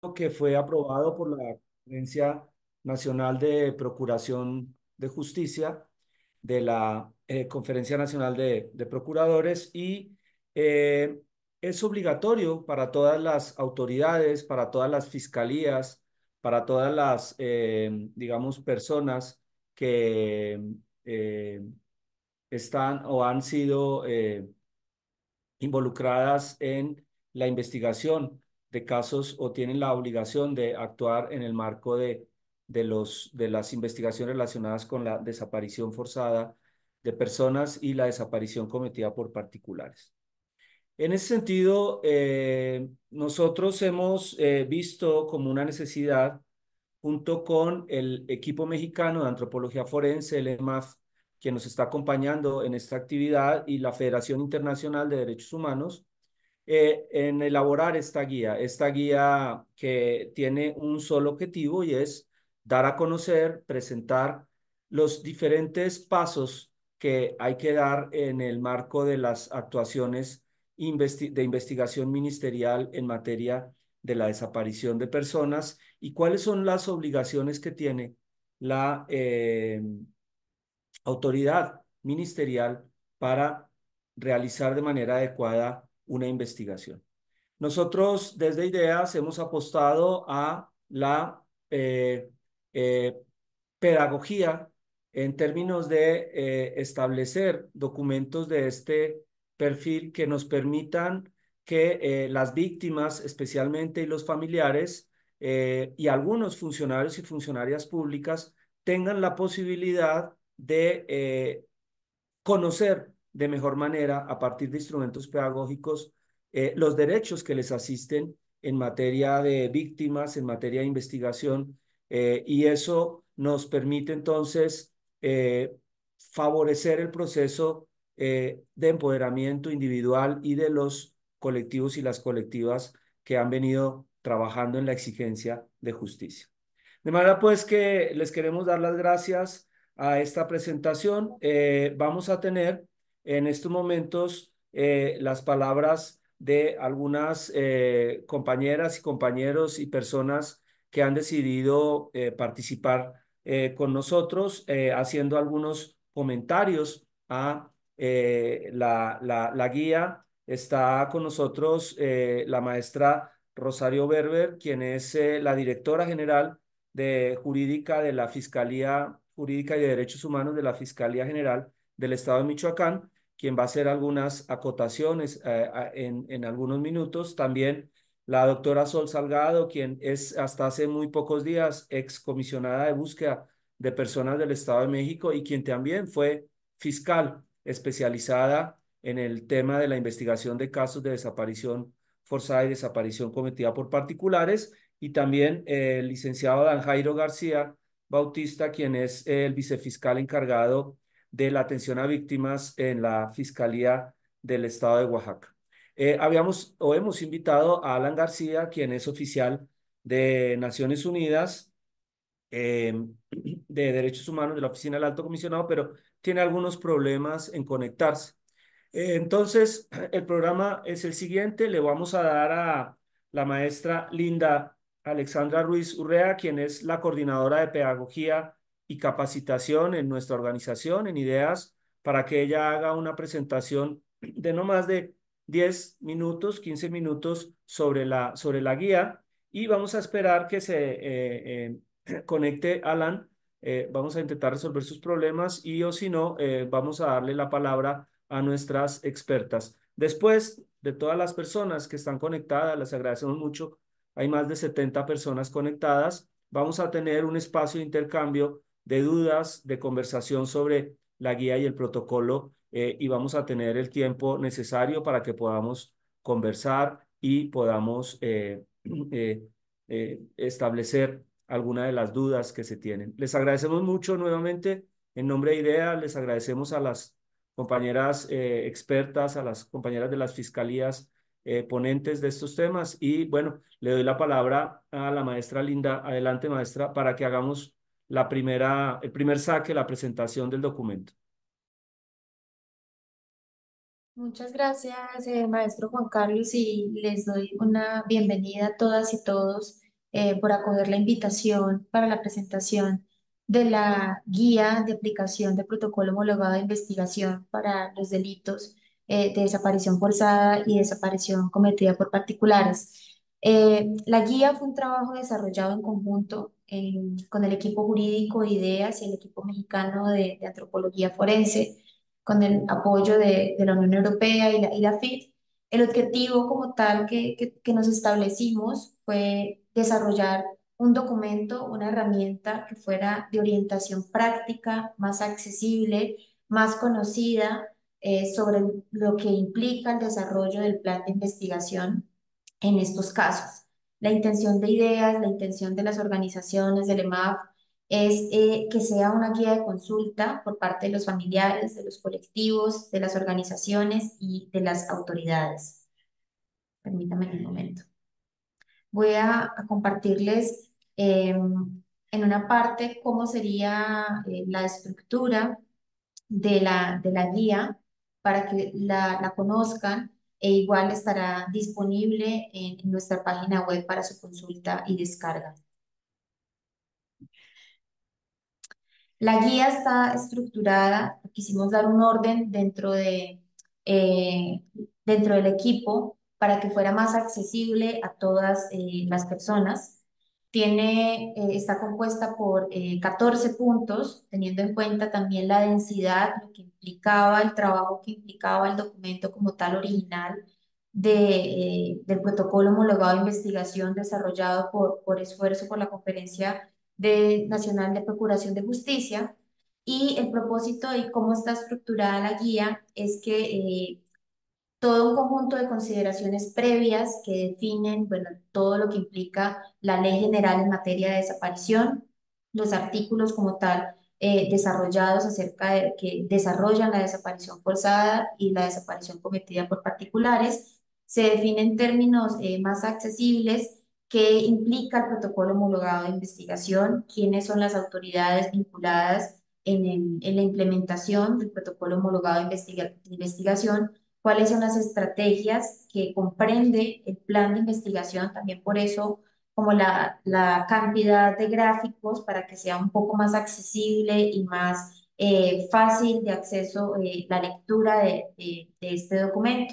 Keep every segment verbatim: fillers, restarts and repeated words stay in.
que fue aprobado por la Conferencia Nacional de Procuración de Justicia, de la eh, Conferencia Nacional de, de Procuradores, y eh, es obligatorio para todas las autoridades, para todas las fiscalías, para todas las, eh, digamos, personas que eh, están o han sido eh, involucradas en la investigación de casos o tienen la obligación de actuar en el marco de, de, los, de las investigaciones relacionadas con la desaparición forzada de personas y la desaparición cometida por particulares. En ese sentido, eh, nosotros hemos eh, visto como una necesidad, junto con el equipo mexicano de antropología forense, el E M A F, que nos está acompañando en esta actividad, y la Federación Internacional de Derechos Humanos, eh, en elaborar esta guía, esta guía que tiene un solo objetivo y es dar a conocer, presentar los diferentes pasos que hay que dar en el marco de las actuaciones investi de investigación ministerial en materia de la desaparición de personas y cuáles son las obligaciones que tiene la eh, autoridad ministerial para realizar de manera adecuada una investigación. Nosotros desde IDEAS hemos apostado a la eh, eh, pedagogía en términos de eh, establecer documentos de este perfil que nos permitan que eh, las víctimas, especialmente, y los familiares, eh, y algunos funcionarios y funcionarias públicas tengan la posibilidad de eh, conocer de mejor manera, a partir de instrumentos pedagógicos, eh, los derechos que les asisten en materia de víctimas, en materia de investigación, eh, y eso nos permite entonces eh, favorecer el proceso eh, de empoderamiento individual y de los colectivos y las colectivas que han venido trabajando en la exigencia de justicia. De manera pues que les queremos dar las gracias a esta presentación. Eh, vamos a tener en estos momentos eh, las palabras de algunas eh, compañeras y compañeros y personas que han decidido eh, participar eh, con nosotros, eh, haciendo algunos comentarios a eh, la, la, la guía. Está con nosotros eh, la maestra Rosario Berber, quien es eh, la directora general de jurídica de la Fiscalía Jurídica y de Derechos Humanos de la Fiscalía General del Estado de Michoacán, quien va a hacer algunas acotaciones eh, en, en algunos minutos. También la doctora Sol Salgado, quien es hasta hace muy pocos días excomisionada de búsqueda de personas del Estado de México y quien también fue fiscal especializada en el tema de la investigación de casos de desaparición forzada y desaparición cometida por particulares, y también eh, el licenciado Dan Jairo García Bautista, quien es el vicefiscal encargado de la atención a víctimas en la Fiscalía del Estado de Oaxaca. Eh, habíamos o hemos invitado a Alan García, quien es oficial de Naciones Unidas eh, de Derechos Humanos de la Oficina del Alto Comisionado, pero tiene algunos problemas en conectarse. Eh, entonces, el programa es el siguiente. Le vamos a dar a la maestra Linda Alexandra Ruiz Urrea, quien es la coordinadora de pedagogía y capacitación en nuestra organización, en IDEAS, para que ella haga una presentación de no más de diez minutos, quince minutos sobre la, sobre la guía, y vamos a esperar que se eh, eh, conecte Alan. Eh, vamos a intentar resolver sus problemas y o si no, eh, vamos a darle la palabra a nuestras expertas. Después de todas las personas que están conectadas, les agradecemos mucho. Hay más de setenta personas conectadas. Vamos a tener un espacio de intercambio de dudas, de conversación sobre la guía y el protocolo, eh, y vamos a tener el tiempo necesario para que podamos conversar y podamos eh, eh, eh, establecer alguna de las dudas que se tienen. Les agradecemos mucho nuevamente. En nombre de IDEA, les agradecemos a las compañeras eh, expertas, a las compañeras de las fiscalías eh, ponentes de estos temas. Y bueno, le doy la palabra a la maestra Linda. Adelante, maestra, para que hagamos la primera, el primer saque, la presentación del documento. Muchas gracias, eh, maestro Juan Carlos, y les doy una bienvenida a todas y todos eh, por acoger la invitación para la presentación de la guía de aplicación de protocolo homologado de investigación para los delitos eh, de desaparición forzada y desaparición cometida por particulares. Eh, la guía fue un trabajo desarrollado en conjunto en- con el equipo jurídico de IDEAS y el equipo mexicano de, de antropología forense, con el apoyo de, de la Unión Europea y la, y la F I T. El objetivo como tal que, que, que nos establecimos fue desarrollar un documento, una herramienta que fuera de orientación práctica, más accesible, más conocida eh, sobre lo que implica el desarrollo del plan de investigación en estos casos. La intención de ideas, la intención de las organizaciones, del E M A F, es eh, que sea una guía de consulta por parte de los familiares, de los colectivos, de las organizaciones y de las autoridades. Permítame un momento. Voy a, a compartirles eh, en una parte cómo sería eh, la estructura de la, de la guía para que la, la conozcan e igual estará disponible en, en nuestra página web para su consulta y descarga. La guía está estructurada, quisimos dar un orden dentro de, eh, dentro del equipo para que fuera más accesible a todas eh, las personas. Tiene, eh, está compuesta por eh, catorce puntos, teniendo en cuenta también la densidad, lo que implicaba, el trabajo que implicaba el documento como tal original de, eh, del protocolo homologado de investigación desarrollado por, por esfuerzo por la Conferencia de, Nacional de Procuración de Justicia. Y el propósito y cómo está estructurada la guía es que eh, todo un conjunto de consideraciones previas que definen, bueno, todo lo que implica la Ley General en materia de desaparición, los artículos como tal eh, desarrollados acerca de que desarrollan la desaparición forzada y la desaparición cometida por particulares, se definen términos eh, más accesibles que implica el protocolo homologado de investigación, quiénes son las autoridades vinculadas en, el- en la implementación del protocolo homologado de investiga- de investigación, cuáles son las estrategias que comprende el plan de investigación, también por eso como la, la cantidad de gráficos para que sea un poco más accesible y más eh, fácil de acceso eh, la lectura de, de- de este documento.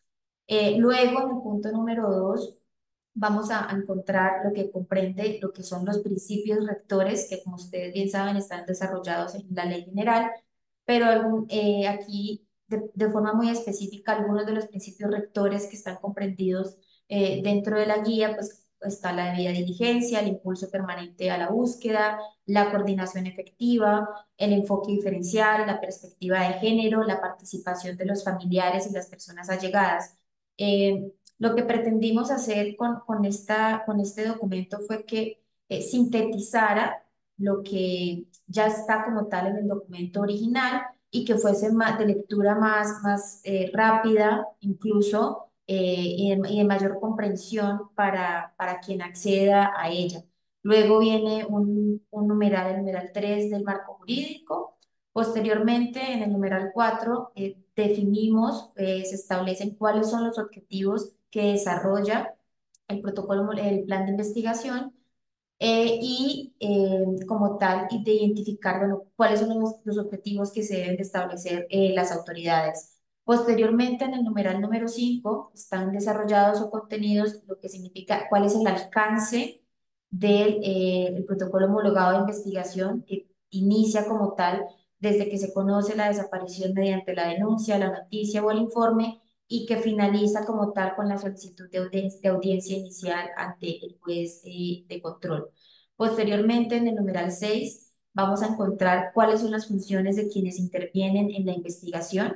Eh, luego, en el punto número dos, vamos a a encontrar lo que comprende lo que son los principios rectores, que como ustedes bien saben están desarrollados en la ley general, pero algún- eh, aquí de, de forma muy específica algunos de los principios rectores que están comprendidos eh, dentro de la guía, pues está la debida diligencia, el impulso permanente a la búsqueda, la coordinación efectiva, el enfoque diferencial, la perspectiva de género, la participación de los familiares y las personas allegadas. Eh, lo que pretendimos hacer con, con, esta, con este documento fue que eh, sintetizara lo que ya está como tal en el documento original y que fuese más, de lectura más, más eh, rápida incluso eh, y, de, y de mayor comprensión para, para quien acceda a ella. Luego viene un, un numeral, el numeral tres del marco jurídico. Posteriormente, en el numeral cuatro, eh, definimos, eh, se establecen cuáles son los objetivos que desarrolla el protocolo, el plan de investigación eh, y eh, como tal y de identificar, bueno, cuáles son los, los objetivos que se deben de establecer eh, las autoridades. Posteriormente, en el numeral número cinco están desarrollados o contenidos lo que significa cuál es el alcance del eh, el protocolo homologado de investigación que inicia como tal desde que se conoce la desaparición mediante la denuncia, la noticia o el informe y que finaliza como tal con la solicitud de audiencia, de audiencia inicial ante el juez eh, de control. Posteriormente, en el numeral seis, vamos a encontrar cuáles son las funciones de quienes intervienen en la investigación,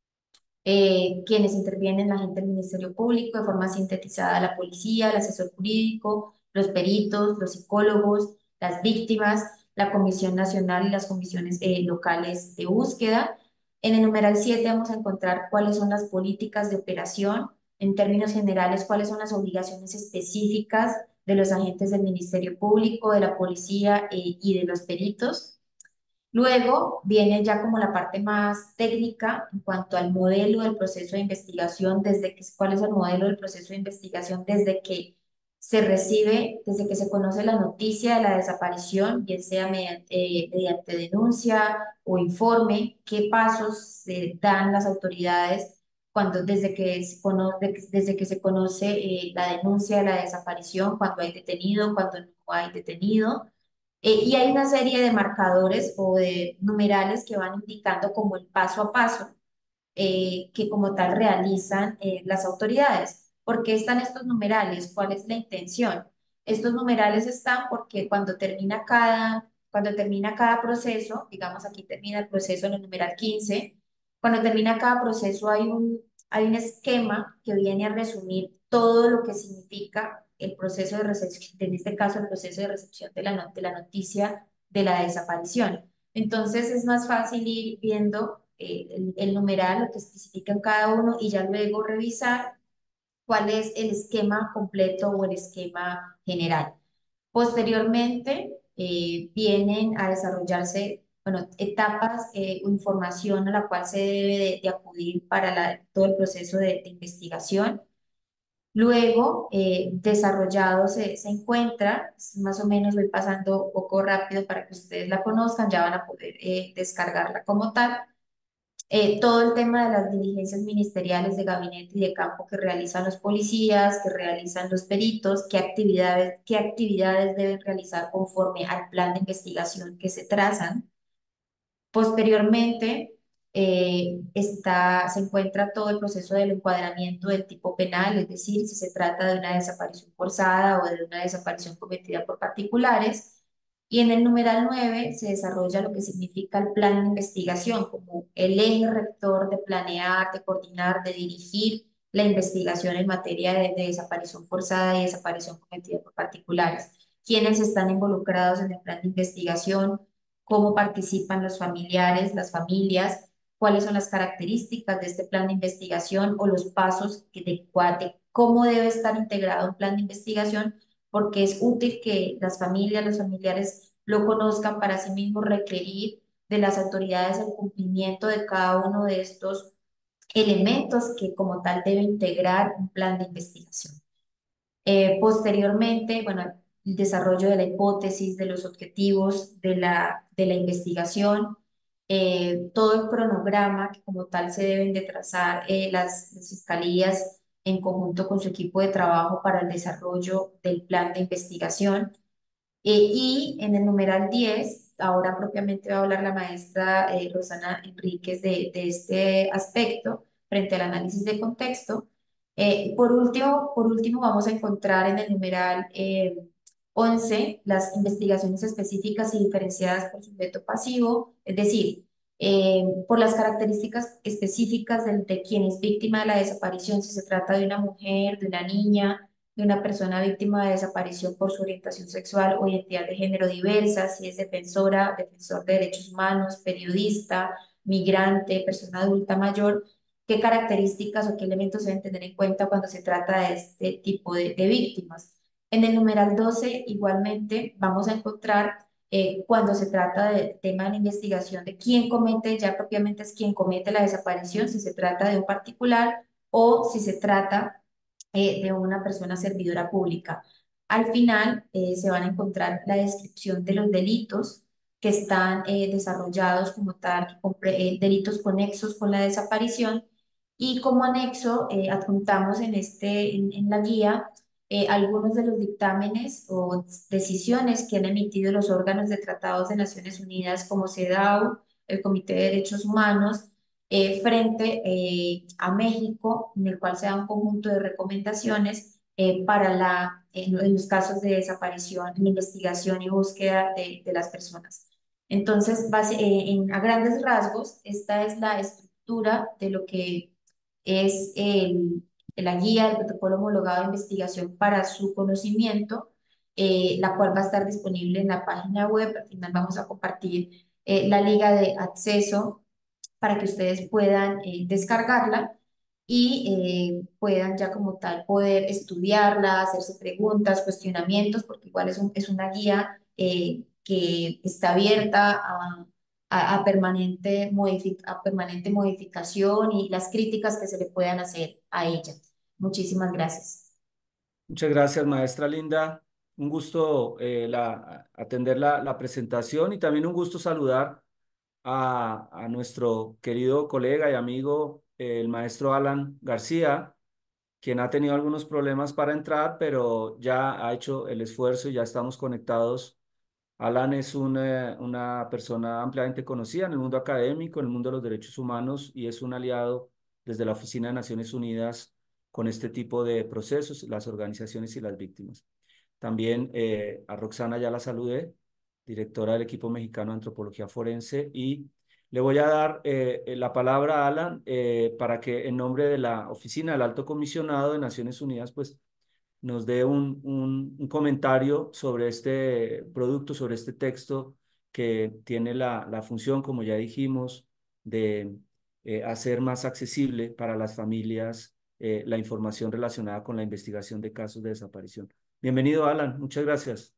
eh, quienes intervienen, la gente del Ministerio Público, de forma sintetizada, la policía, el asesor jurídico, los peritos, los psicólogos, las víctimas, la Comisión Nacional y las comisiones eh, locales de búsqueda. En el numeral siete vamos a encontrar cuáles son las políticas de operación, en términos generales, cuáles son las obligaciones específicas de los agentes del Ministerio Público, de la policía eh, y de los peritos. Luego viene ya como la parte más técnica en cuanto al modelo del proceso de investigación, desde que, cuál es el modelo del proceso de investigación desde que se recibe desde que se conoce la noticia de la desaparición, bien sea mediante, eh, mediante denuncia o informe, qué pasos se dan las autoridades cuando, desde que se conoce, desde que se conoce eh, la denuncia de la desaparición, cuando hay detenido, cuando no hay detenido. Eh, y hay una serie de marcadores o de numerales que van indicando como el paso a paso eh, que como tal realizan eh, las autoridades. ¿Por qué están estos numerales? ¿Cuál es la intención? Estos numerales están porque cuando termina cada, cuando termina cada proceso, digamos aquí termina el proceso en el numeral quince, cuando termina cada proceso hay un, hay un esquema que viene a resumir todo lo que significa el proceso de recepción, en este caso el proceso de recepción de la, no- de la noticia de la desaparición. Entonces es más fácil ir viendo eh, el, el numeral, lo que especifica en cada uno y ya luego revisar cuál es el esquema completo o el esquema general. Posteriormente eh, vienen a desarrollarse, bueno, etapas eh, o información a la cual se debe de, de acudir para la- todo el proceso de, de investigación. Luego, eh, desarrollado se, se encuentra, más o menos voy pasando un poco rápido para que ustedes la conozcan, ya van a poder eh, descargarla como tal. Eh, todo el tema de las diligencias ministeriales de gabinete y de campo que realizan los policías, que realizan los peritos, qué actividades, qué actividades deben realizar conforme al plan de investigación que se trazan. Posteriormente, eh, está, se encuentra todo el proceso del encuadramiento del tipo penal, es decir, si se trata de una desaparición forzada o de una desaparición cometida por particulares. Y en el numeral nueve se desarrolla lo que significa el plan de investigación como el eje rector de planear, de coordinar, de dirigir la investigación en materia de, de desaparición forzada y desaparición cometida por particulares. ¿Quiénes están involucrados en el plan de investigación? ¿Cómo participan los familiares, las familias? ¿Cuáles son las características de este plan de investigación o los pasos que de, cua- de cómo debe estar integrado un plan de investigación? Porque es útil que las familias, los familiares lo conozcan para sí mismos requerir de las autoridades el cumplimiento de cada uno de estos elementos que como tal debe integrar un plan de investigación. Eh, posteriormente, bueno, el desarrollo de la hipótesis, de los objetivos de la, de la investigación, eh, todo el cronograma que como tal se deben de trazar eh, las, las fiscalías en conjunto con su equipo de trabajo para el desarrollo del plan de investigación. Eh, y en el numeral diez ahora propiamente va a hablar la maestra eh, Rosana Enríquez de, de este aspecto frente al análisis de contexto. Eh, por último, por último, vamos a encontrar en el numeral eh, once las investigaciones específicas y diferenciadas por sujeto pasivo, es decir, eh, por las características específicas de, de quien es víctima de la desaparición, si se trata de una mujer, de una niña, de una persona víctima de desaparición por su orientación sexual o identidad de género diversa, si es defensora, defensor de derechos humanos, periodista, migrante, persona adulta mayor, qué características o qué elementos se deben tener en cuenta cuando se trata de este tipo de, de víctimas. En el numeral doce, igualmente, vamos a encontrar eh, cuando se trata del tema de la investigación de quién comete, ya propiamente es quién comete la desaparición, si se trata de un particular o si se trata eh, de una persona servidora pública. Al final eh, se van a encontrar la descripción de los delitos que están eh, desarrollados como tal, que compre- eh, delitos conexos con la desaparición y como anexo eh, adjuntamos en, este, en, en la guía eh, algunos de los dictámenes o decisiones que han emitido los órganos de tratados de Naciones Unidas como CEDAW, el Comité de Derechos Humanos, eh, frente eh, a México, en el cual se da un conjunto de recomendaciones eh, para la, en, en los casos de desaparición, en investigación y búsqueda de, de las personas. Entonces, base, eh, en, a grandes rasgos, esta es la estructura de lo que es el, la guía del protocolo homologado de investigación para su conocimiento, eh, la cual va a estar disponible en la página web. Al final vamos a compartir eh, la liga de acceso para que ustedes puedan eh, descargarla y eh, puedan ya como tal poder estudiarla, hacerse preguntas, cuestionamientos, porque igual es, un- es una guía eh, que está abierta a, a- a permanente modifi- a permanente modificación y las críticas que se le puedan hacer a ella. Muchísimas gracias. Muchas gracias, maestra Linda. Un gusto eh, la, atender la, la presentación y también un gusto saludar a, a nuestro querido colega y amigo, eh, el maestro Alan García, quien ha tenido algunos problemas para entrar, pero ya ha hecho el esfuerzo y ya estamos conectados. Alan es una, una persona ampliamente conocida en el mundo académico, en el mundo de los derechos humanos y es un aliado desde la Oficina de Naciones Unidas con este tipo de procesos, las organizaciones y las víctimas. También eh, a Roxana ya la saludé, directora del equipo mexicano de antropología forense, y le voy a dar eh, la palabra a Alan eh, para que en nombre de la Oficina del Alto Comisionado de Naciones Unidas, pues nos dé un, un, un comentario sobre este producto, sobre este texto que tiene la, la función, como ya dijimos, de eh, hacer más accesible para las familias eh, la información relacionada con la investigación de casos de desaparición. Bienvenido, Alan. Muchas gracias.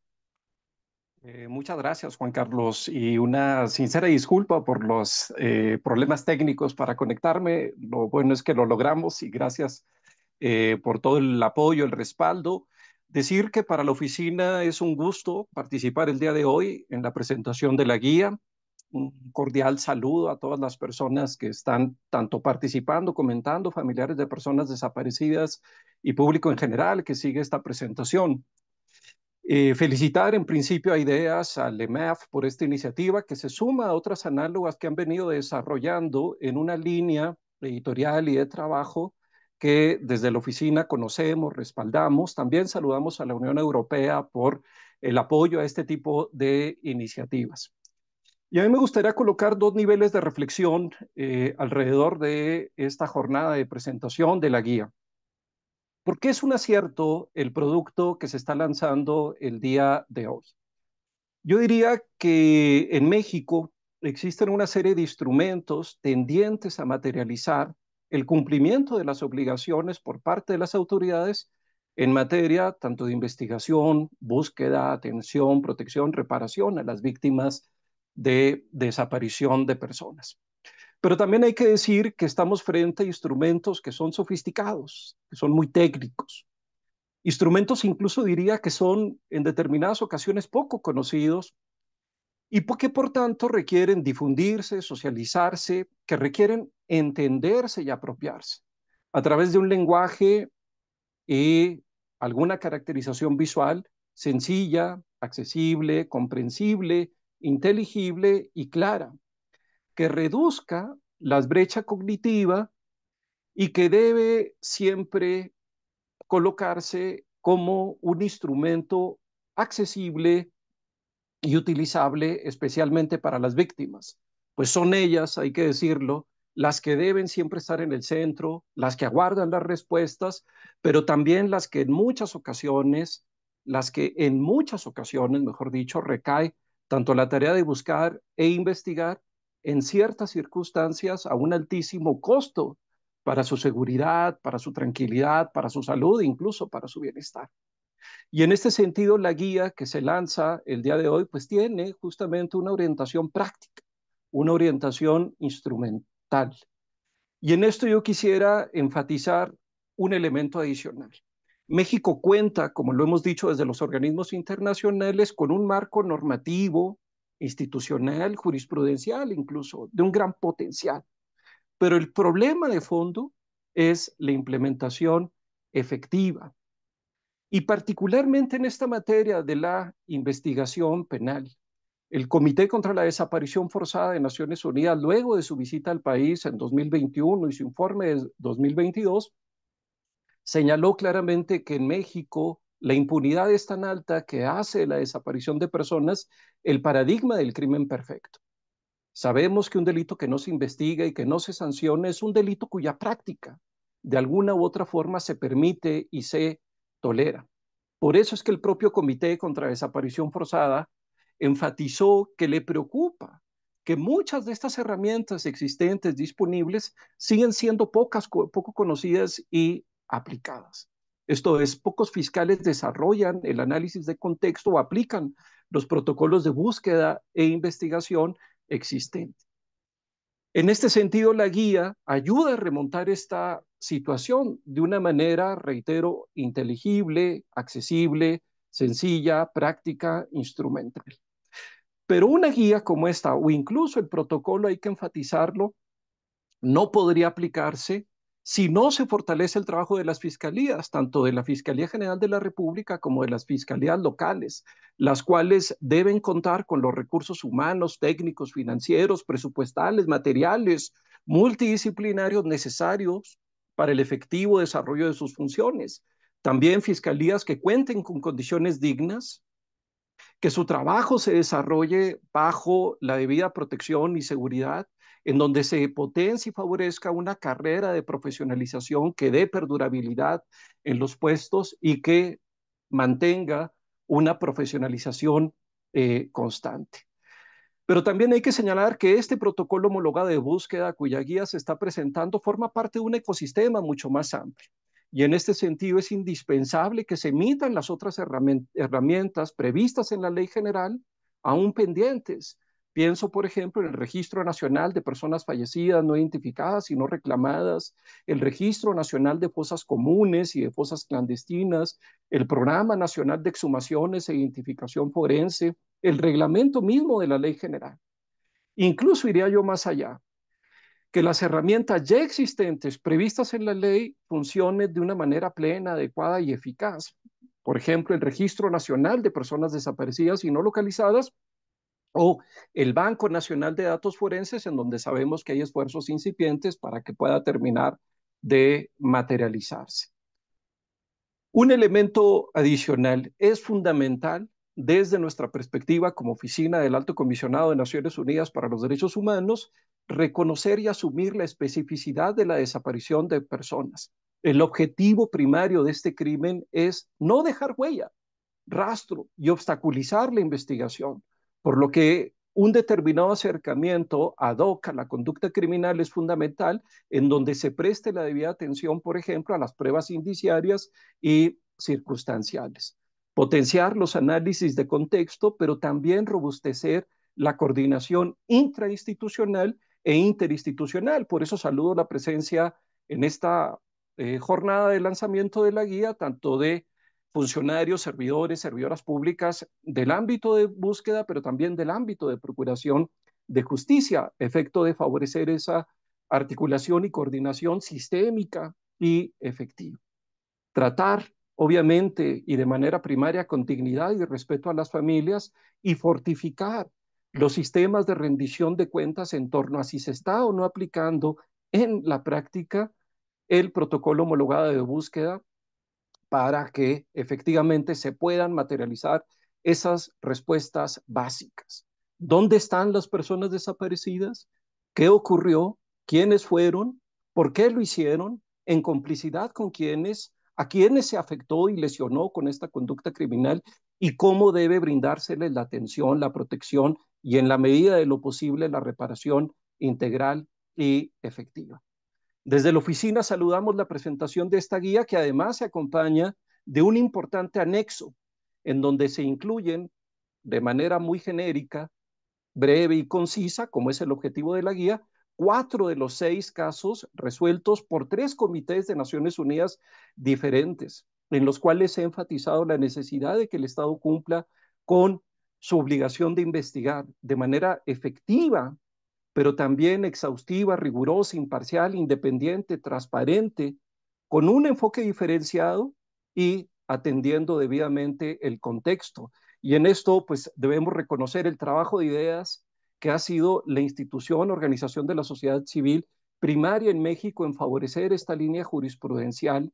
Eh, muchas gracias, Juan Carlos, y una sincera disculpa por los eh, problemas técnicos para conectarme. Lo bueno es que lo logramos y gracias eh, por todo el apoyo, el respaldo. Decir que para la oficina es un gusto participar el día de hoy en la presentación de la guía. Un cordial saludo a todas las personas que están tanto participando, comentando, familiares de personas desaparecidas y público en general que sigue esta presentación. Eh, felicitar en principio a IDEAS, al E M A F por esta iniciativa que se suma a otras análogas que han venido desarrollando en una línea editorial y de trabajo que desde la oficina conocemos, respaldamos. También saludamos a la Unión Europea por el apoyo a este tipo de iniciativas. Y a mí me gustaría colocar dos niveles de reflexión eh, alrededor de esta jornada de presentación de la guía. ¿Por qué es un acierto el producto que se está lanzando el día de hoy? Yo diría que en México existen una serie de instrumentos tendientes a materializar el cumplimiento de las obligaciones por parte de las autoridades en materia tanto de investigación, búsqueda, atención, protección, reparación a las víctimas de desaparición de personas. Pero también hay que decir que estamos frente a instrumentos que son sofisticados, que son muy técnicos, instrumentos incluso diría que son en determinadas ocasiones poco conocidos y que por tanto requieren difundirse, socializarse, que requieren entenderse y apropiarse a través de un lenguaje y alguna caracterización visual sencilla, accesible, comprensible, inteligible y clara, que reduzca la brecha cognitiva y que debe siempre colocarse como un instrumento accesible y utilizable especialmente para las víctimas, pues son ellas, hay que decirlo, las que deben siempre estar en el centro, las que aguardan las respuestas, pero también las que en muchas ocasiones, las que en muchas ocasiones, mejor dicho, recae tanto la tarea de buscar e investigar en ciertas circunstancias a un altísimo costo para su seguridad, para su tranquilidad, para su salud, incluso para su bienestar. Y en este sentido, la guía que se lanza el día de hoy, pues tiene justamente una orientación práctica, una orientación instrumental. Y en esto yo quisiera enfatizar un elemento adicional. México cuenta, como lo hemos dicho desde los organismos internacionales, con un marco normativo, institucional, jurisprudencial incluso, de un gran potencial. Pero el problema de fondo es la implementación efectiva. Y particularmente en esta materia de la investigación penal, el Comité contra la Desaparición Forzada de Naciones Unidas, luego de su visita al país en dos mil veintiuno y su informe de dos mil veintidós, señaló claramente que en México la impunidad es tan alta que hace la desaparición de personas el paradigma del crimen perfecto. Sabemos que un delito que no se investiga y que no se sanciona es un delito cuya práctica de alguna u otra forma se permite y se tolera. Por eso es que el propio Comité contra Desaparición Forzada enfatizó que le preocupa que muchas de estas herramientas existentes disponibles siguen siendo pocas, poco conocidas y aplicadas. Esto es, pocos fiscales desarrollan el análisis de contexto o aplican los protocolos de búsqueda e investigación existentes. En este sentido, la guía ayuda a remontar esta situación de una manera, reitero, inteligible, accesible, sencilla, práctica, instrumental. Pero una guía como esta, o incluso el protocolo, hay que enfatizarlo, no podría aplicarse si no se fortalece el trabajo de las fiscalías, tanto de la Fiscalía General de la República como de las fiscalías locales, las cuales deben contar con los recursos humanos, técnicos, financieros, presupuestales, materiales, multidisciplinarios necesarios para el efectivo desarrollo de sus funciones. También fiscalías que cuenten con condiciones dignas, que su trabajo se desarrolle bajo la debida protección y seguridad, en donde se potencie y favorezca una carrera de profesionalización que dé perdurabilidad en los puestos y que mantenga una profesionalización eh, constante. Pero también hay que señalar que este protocolo homologado de búsqueda cuya guía se está presentando forma parte de un ecosistema mucho más amplio. Y en este sentido es indispensable que se emitan las otras herramientas previstas en la ley general aún pendientes. Pienso, por ejemplo, en el Registro Nacional de Personas Fallecidas no identificadas y no reclamadas, el Registro Nacional de Fosas Comunes y de Fosas Clandestinas, el Programa Nacional de Exhumaciones e Identificación Forense, el reglamento mismo de la ley general. Incluso iría yo más allá, que las herramientas ya existentes previstas en la ley funcionen de una manera plena, adecuada y eficaz. Por ejemplo, el Registro Nacional de Personas Desaparecidas y no localizadas o el Banco Nacional de Datos Forenses, en donde sabemos que hay esfuerzos incipientes para que pueda terminar de materializarse. Un elemento adicional es fundamental desde nuestra perspectiva como Oficina del Alto Comisionado de Naciones Unidas para los Derechos Humanos, reconocer y asumir la especificidad de la desaparición de personas. El objetivo primario de este crimen es no dejar huella, rastro y obstaculizar la investigación, por lo que un determinado acercamiento ad hoc a la conducta criminal es fundamental, en donde se preste la debida atención, por ejemplo, a las pruebas indiciarias y circunstanciales. Potenciar los análisis de contexto, pero también robustecer la coordinación intrainstitucional e interinstitucional. Por eso saludo la presencia en esta eh, jornada de lanzamiento de la guía, tanto de funcionarios, servidores, servidoras públicas del ámbito de búsqueda, pero también del ámbito de procuración de justicia, efecto de favorecer esa articulación y coordinación sistémica y efectiva. Tratar, obviamente, y de manera primaria con dignidad y respeto a las familias y fortificar los sistemas de rendición de cuentas en torno a si se está o no aplicando en la práctica el protocolo homologado de búsqueda para que efectivamente se puedan materializar esas respuestas básicas. ¿Dónde están las personas desaparecidas? ¿Qué ocurrió? ¿Quiénes fueron? ¿Por qué lo hicieron? ¿En complicidad con quiénes? ¿A quiénes se afectó y lesionó con esta conducta criminal? ¿Y cómo debe brindárseles la atención, la protección y en la medida de lo posible la reparación integral y efectiva? Desde la oficina saludamos la presentación de esta guía que además se acompaña de un importante anexo en donde se incluyen de manera muy genérica, breve y concisa, como es el objetivo de la guía, cuatro de los seis casos resueltos por tres comités de Naciones Unidas diferentes, en los cuales se ha enfatizado la necesidad de que el Estado cumpla con su obligación de investigar de manera efectiva, pero también exhaustiva, rigurosa, imparcial, independiente, transparente, con un enfoque diferenciado y atendiendo debidamente el contexto. Y en esto, pues debemos reconocer el trabajo de ideas que ha sido la institución, organización de la sociedad civil primaria en México en favorecer esta línea jurisprudencial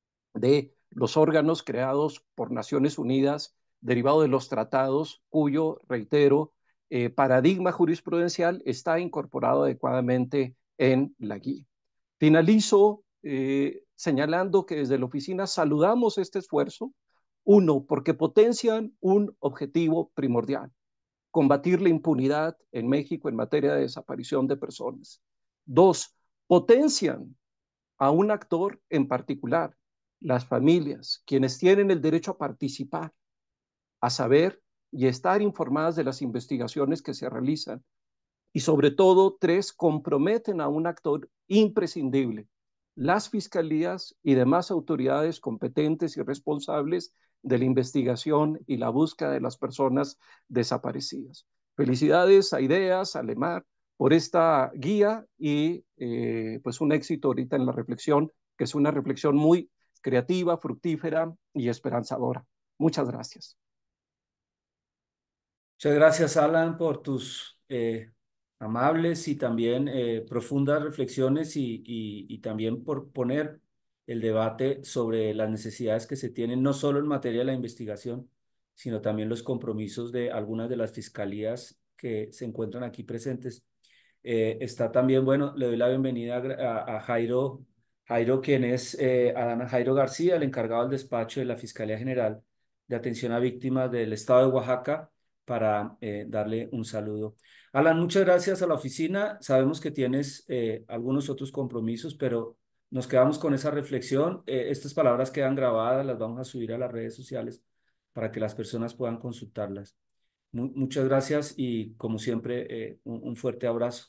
de los órganos creados por Naciones Unidas, derivado de los tratados, cuyo, reitero, eh, paradigma jurisprudencial está incorporado adecuadamente en la guía. Finalizo eh, señalando que desde la oficina saludamos este esfuerzo, uno, porque potencian un objetivo primordial, combatir la impunidad en México en materia de desaparición de personas. Dos, potencian a un actor en particular, las familias, quienes tienen el derecho a participar, a saber y estar informadas de las investigaciones que se realizan. Y sobre todo, tres, comprometen a un actor imprescindible, las fiscalías y demás autoridades competentes y responsables de la investigación y la búsqueda de las personas desaparecidas. Felicidades a Ideas, a Lemar, por esta guía y eh, pues un éxito ahorita en la reflexión, que es una reflexión muy creativa, fructífera y esperanzadora. Muchas gracias. Muchas gracias, Alan, por tus eh, amables y también eh, profundas reflexiones y, y, y también por poner el debate sobre las necesidades que se tienen, no solo en materia de la investigación, sino también los compromisos de algunas de las fiscalías que se encuentran aquí presentes. Eh, está también, bueno, le doy la bienvenida a, a Jairo, Jairo, quien es eh, Adán Jairo García, el encargado del despacho de la Fiscalía General de Atención a Víctimas del Estado de Oaxaca, para eh, darle un saludo. Alan, muchas gracias a la oficina. Sabemos que tienes eh, algunos otros compromisos, pero nos quedamos con esa reflexión. Eh, estas palabras quedan grabadas, las vamos a subir a las redes sociales para que las personas puedan consultarlas. Mu- muchas gracias y como siempre, eh, un, un fuerte abrazo.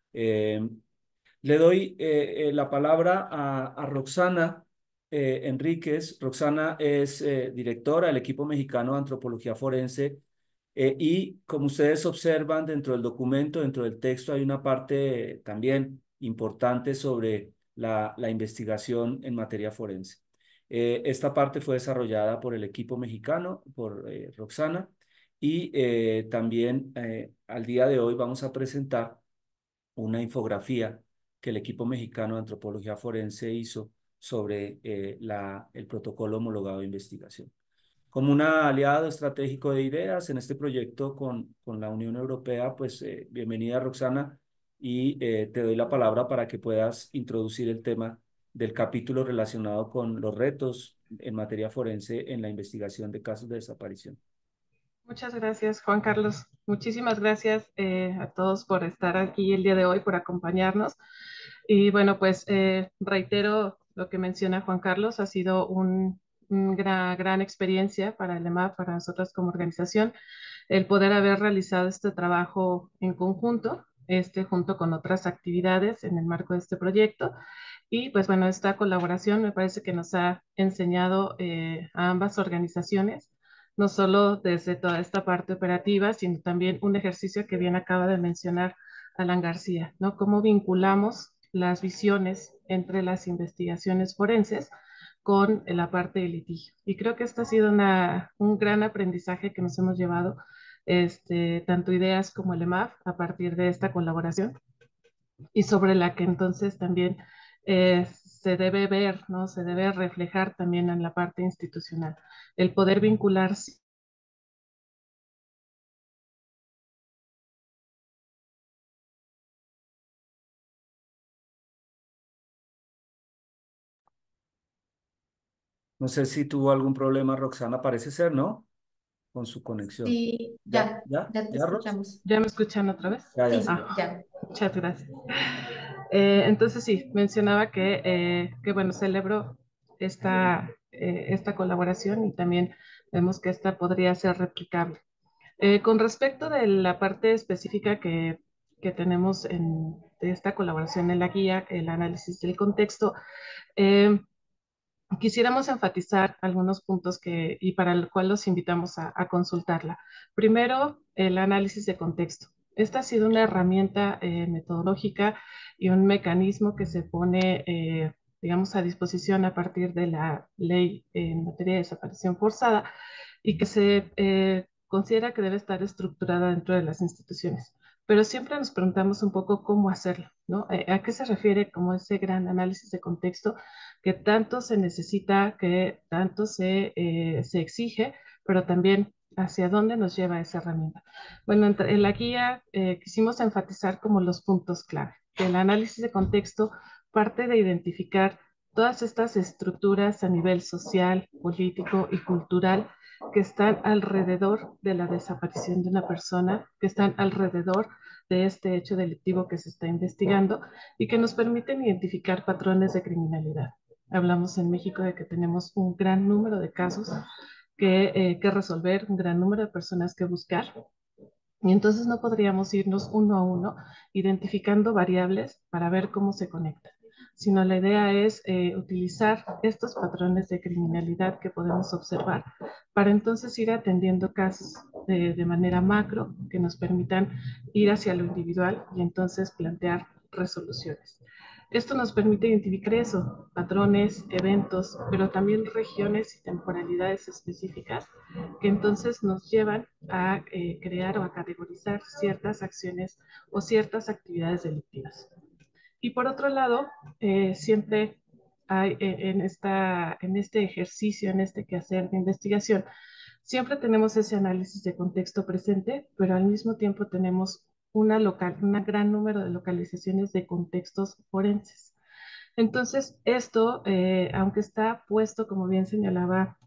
Eh, Le doy eh, eh, la palabra a, a Roxana eh, Enríquez. Roxana es eh, directora del equipo mexicano de antropología forense eh, y como ustedes observan dentro del documento, dentro del texto, hay una parte eh, también importante sobre la, la investigación en materia forense. Eh, esta parte fue desarrollada por el equipo mexicano, por eh, Roxana, y eh, también eh, al día de hoy vamos a presentar una infografía que el equipo mexicano de antropología forense hizo sobre eh, la, el protocolo homologado de investigación. Como un aliado estratégico de ideas en este proyecto con, con la Unión Europea, pues eh, bienvenida Roxana y eh, te doy la palabra para que puedas introducir el tema del capítulo relacionado con los retos en materia forense en la investigación de casos de desaparición. Muchas gracias, Juan Carlos. Muchísimas gracias eh, a todos por estar aquí el día de hoy, por acompañarnos. Y bueno, pues eh, reitero lo que menciona Juan Carlos, ha sido un, un gran, gran experiencia para el E M A P, para nosotros como organización, el poder haber realizado este trabajo en conjunto, este junto con otras actividades en el marco de este proyecto. Y pues bueno, esta colaboración me parece que nos ha enseñado eh, a ambas organizaciones, no solo desde toda esta parte operativa, sino también un ejercicio que bien acaba de mencionar Alan García, ¿no? Cómo vinculamos las visiones entre las investigaciones forenses con la parte de litigio. Y creo que esto ha sido una, un gran aprendizaje que nos hemos llevado, este, tanto ideas como el E M A F, a partir de esta colaboración y sobre la que entonces también eh, se debe ver, ¿no? Se debe reflejar también en la parte institucional. El poder vincularse. No sé si tuvo algún problema Roxana, parece ser, ¿no? Con su conexión. Sí, ¿Ya? ya, ¿Ya? ya te ¿Ya, Rox? escuchamos. ¿Ya me escuchan otra vez? Ya, ya, sí. Sí, Ah, ya. muchas gracias. Eh, entonces sí, mencionaba que, eh, que bueno, celebro esta, eh, esta colaboración y también vemos que esta podría ser replicable. Eh, con respecto de la parte específica que, que tenemos en de esta colaboración en la guía, el análisis del contexto, eh, quisiéramos enfatizar algunos puntos que, y para el cual los invitamos a, a consultarla. Primero, el análisis de contexto. Esta ha sido una herramienta eh, metodológica y un mecanismo que se pone, eh, digamos, a disposición a partir de la ley en materia de desaparición forzada y que se eh, considera que debe estar estructurada dentro de las instituciones. Pero siempre nos preguntamos un poco cómo hacerlo, ¿no? Eh, ¿A qué se refiere como ese gran análisis de contexto que tanto se necesita, que tanto se, eh, se exige, pero también hacia dónde nos lleva esa herramienta? Bueno, entre, en la guía eh, quisimos enfatizar como los puntos clave. El análisis de contexto parte de identificar todas estas estructuras a nivel social, político y cultural que están alrededor de la desaparición de una persona, que están alrededor de este hecho delictivo que se está investigando y que nos permiten identificar patrones de criminalidad. Hablamos en México de que tenemos un gran número de casos que, eh, que resolver, un gran número de personas que buscar Y entonces no podríamos irnos uno a uno identificando variables para ver cómo se conectan, sino la idea es eh, utilizar estos patrones de criminalidad que podemos observar para entonces ir atendiendo casos de, de manera macro que nos permitan ir hacia lo individual y entonces plantear resoluciones. Esto nos permite identificar eso, patrones, eventos, pero también regiones y temporalidades específicas que entonces nos llevan a eh, crear o a categorizar ciertas acciones o ciertas actividades delictivas. Y por otro lado, eh, siempre hay eh, en, esta, en este ejercicio, en este quehacer de investigación, siempre tenemos ese análisis de contexto presente, pero al mismo tiempo tenemos una local, un gran número de localizaciones de contextos forenses. Entonces, esto, eh, aunque está puesto, como bien señalaba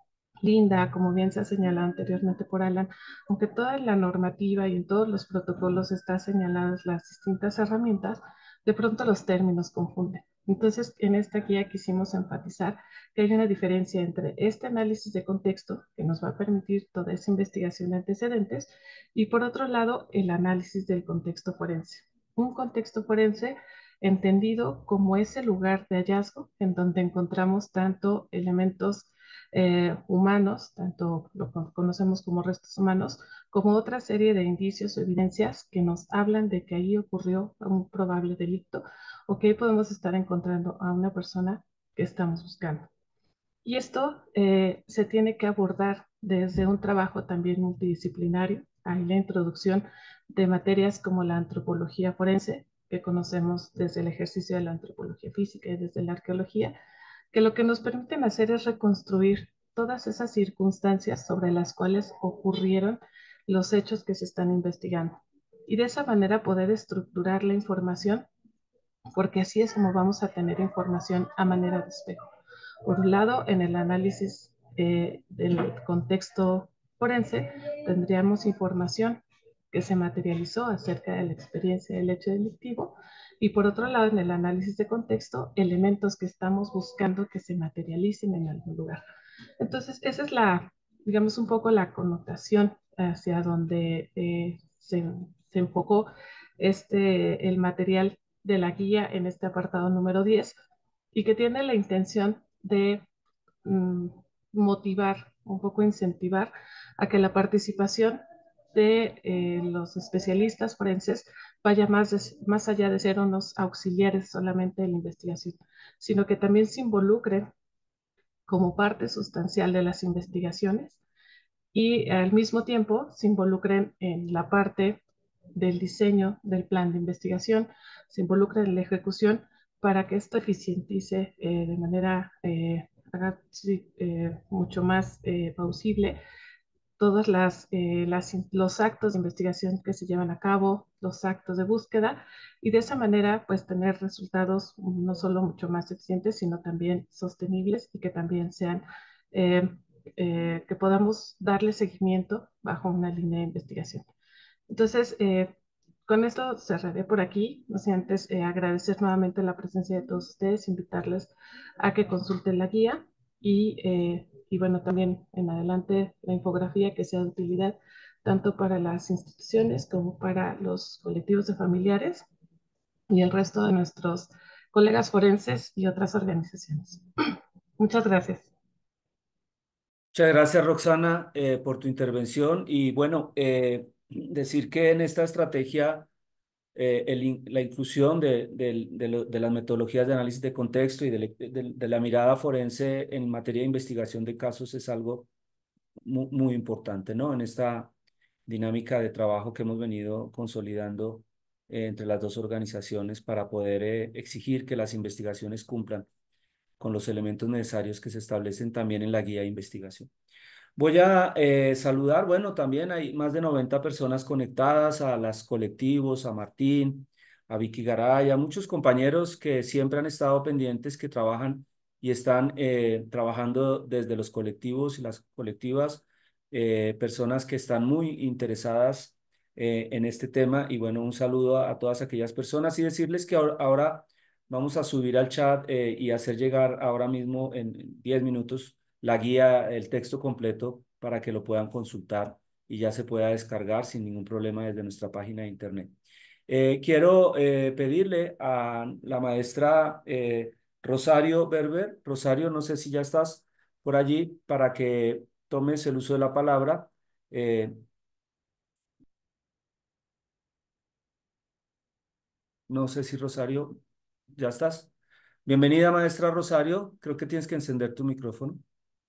Linda, como bien se ha señalado anteriormente por Alan, aunque toda la normativa y en todos los protocolos está señaladas las distintas herramientas, de pronto los términos confunden. Entonces, en esta guía quisimos enfatizar que hay una diferencia entre este análisis de contexto, que nos va a permitir toda esa investigación de antecedentes, y por otro lado, el análisis del contexto forense. Un contexto forense entendido como ese lugar de hallazgo en donde encontramos tanto elementos eh, humanos, tanto lo conocemos como restos humanos, como otra serie de indicios o evidencias que nos hablan de que ahí ocurrió un probable delito o que ahí podemos estar encontrando a una persona que estamos buscando. Y esto eh, se tiene que abordar desde un trabajo también multidisciplinario. Hay la introducción de materias como la antropología forense, que conocemos desde el ejercicio de la antropología física y desde la arqueología, que lo que nos permiten hacer es reconstruir todas esas circunstancias sobre las cuales ocurrieron los hechos que se están investigando. Y de esa manera poder estructurar la información, porque así es como vamos a tener información a manera de espejo. Por un lado, en el análisis eh, del contexto forense, tendríamos información que se materializó acerca de la experiencia del hecho delictivo, y por otro lado, en el análisis de contexto, elementos que estamos buscando que se materialicen en algún lugar. Entonces, esa es la, digamos, un poco la connotación hacia donde eh, se, se enfocó este, el material de la guía en este apartado número diez, y que tiene la intención de mm, motivar, un poco incentivar a que la participación de eh, los especialistas forenses vaya más, de, más allá de ser unos auxiliares solamente de la investigación, sino que también se involucren como parte sustancial de las investigaciones y al mismo tiempo se involucren en la parte del diseño del plan de investigación, se involucren en la ejecución para que esto eficientice eh, de manera eh, haga, sí, eh, mucho más eh, plausible todos las, eh, las, los actos de investigación que se llevan a cabo, los actos de búsqueda, y de esa manera pues tener resultados no solo mucho más eficientes, sino también sostenibles y que también sean, eh, eh, que podamos darle seguimiento bajo una línea de investigación. Entonces, eh, con esto cerraré por aquí, no sé antes eh, agradecer nuevamente la presencia de todos ustedes, invitarles a que consulten la guía y, eh, y bueno, también en adelante la infografía que sea de utilidad tanto para las instituciones como para los colectivos de familiares y el resto de nuestros colegas forenses y otras organizaciones. Muchas gracias. Muchas gracias, Roxana, eh, por tu intervención. Y bueno, eh, decir que en esta estrategia, eh, el in- la inclusión de, del- de lo- de las metodologías de análisis de contexto y de, le- de- de la mirada forense en materia de investigación de casos es algo mu- muy, importante, ¿no? En esta dinámica de trabajo que hemos venido consolidando eh, entre las dos organizaciones para poder eh, exigir que las investigaciones cumplan con los elementos necesarios que se establecen también en la guía de investigación. Voy a eh, saludar, bueno, también hay más de noventa personas conectadas a las colectivos, a Martín, a Vicky Garay, a muchos compañeros que siempre han estado pendientes, que trabajan y están eh, trabajando desde los colectivos y las colectivas, eh, personas que están muy interesadas eh, en este tema. Y bueno, un saludo a, a todas aquellas personas y decirles que ahora, ahora vamos a subir al chat eh, y hacer llegar ahora mismo en diez minutos la guía, el texto completo para que lo puedan consultar y ya se pueda descargar sin ningún problema desde nuestra página de internet. Eh, quiero eh, pedirle a la maestra eh, Rosario Berber. Rosario, no sé si ya estás por allí para que tomes el uso de la palabra. Eh, no sé si Rosario, ¿ya estás? Bienvenida, maestra Rosario. Creo que tienes que encender tu micrófono.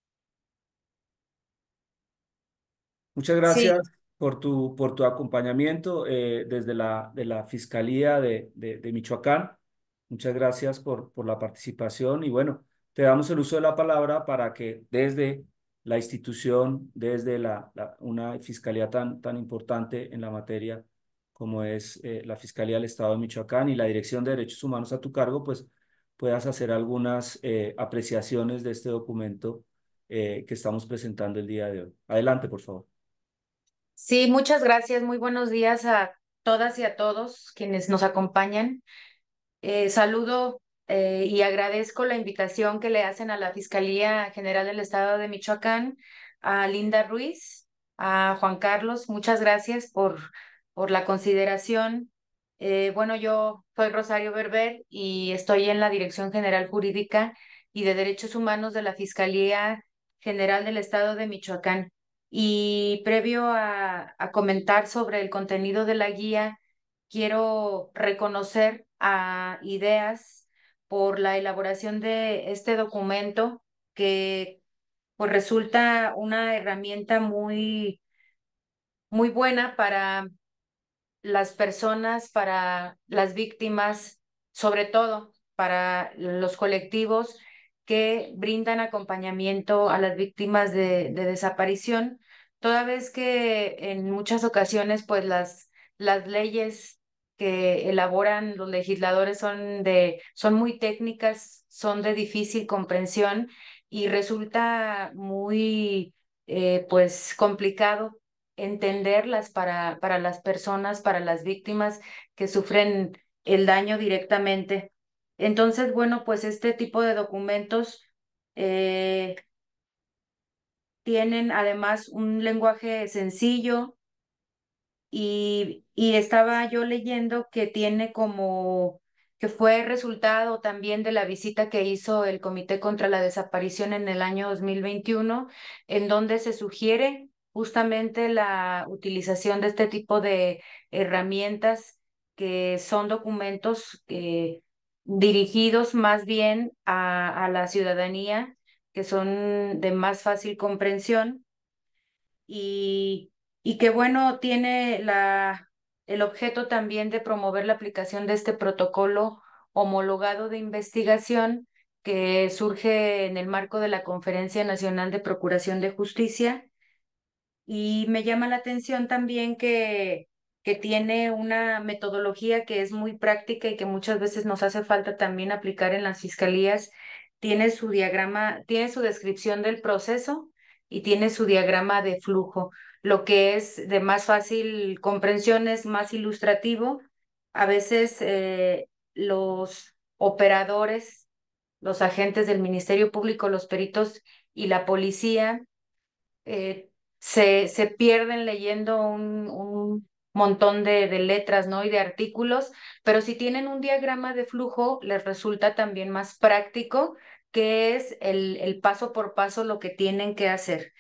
Muchas Sí, gracias por tu, por tu acompañamiento eh, desde la, de la Fiscalía de, de, de Michoacán. Muchas gracias por, por la participación y bueno, te damos el uso de la palabra para que desde la institución, desde la, la- una fiscalía tan, tan importante en la materia como es eh, la Fiscalía del Estado de Michoacán y la Dirección de Derechos Humanos a tu cargo, pues puedas hacer algunas eh, apreciaciones de este documento eh, que estamos presentando el día de hoy. Adelante, por favor. sí, muchas gracias. Muy buenos días a todas y a todos quienes nos acompañan. Eh, saludo eh, y agradezco la invitación que le hacen a la Fiscalía General del Estado de Michoacán, a Linda Ruiz, a Juan Carlos. Muchas gracias por, por la consideración. Eh, bueno, yo soy Rosario Berber y estoy en la Dirección General Jurídica y de Derechos Humanos de la Fiscalía General del Estado de Michoacán. Y previo a, a comentar sobre el contenido de la guía, quiero reconocer a Ideas por la elaboración de este documento que pues resulta una herramienta muy, muy buena para las personas, para las víctimas, sobre todo para los colectivos que brindan acompañamiento a las víctimas de, de desaparición, toda vez que en muchas ocasiones pues las, las leyes que elaboran los legisladores son de, son muy técnicas, son de difícil comprensión y resulta muy eh, pues complicado entenderlas para, para las personas, para las víctimas que sufren el daño directamente. Entonces, bueno, pues este tipo de documentos eh, tienen además un lenguaje sencillo y, y estaba yo leyendo que tiene como que fue resultado también de la visita que hizo el Comité contra la Desaparición en el año dos mil veintiuno, en donde se sugiere justamente la utilización de este tipo de herramientas que son documentos eh, dirigidos más bien a, a la ciudadanía, que son de más fácil comprensión y, y que bueno, tiene la, el objeto también de promover la aplicación de este protocolo homologado de investigación que surge en el marco de la Conferencia Nacional de Procuración de Justicia. Y me llama la atención también que, que tiene una metodología que es muy práctica y que muchas veces nos hace falta también aplicar en las fiscalías. Tiene su diagrama, tiene su descripción del proceso y tiene su diagrama de flujo, lo que es de más fácil comprensión, es más ilustrativo. A veces eh, los operadores, los agentes del Ministerio Público, los peritos y la policía eh, se, se pierden leyendo un, un montón de, de letras, ¿no? Y de artículos, pero si tienen un diagrama de flujo, les resulta también más práctico, que es el, el paso por paso lo que tienen que hacer.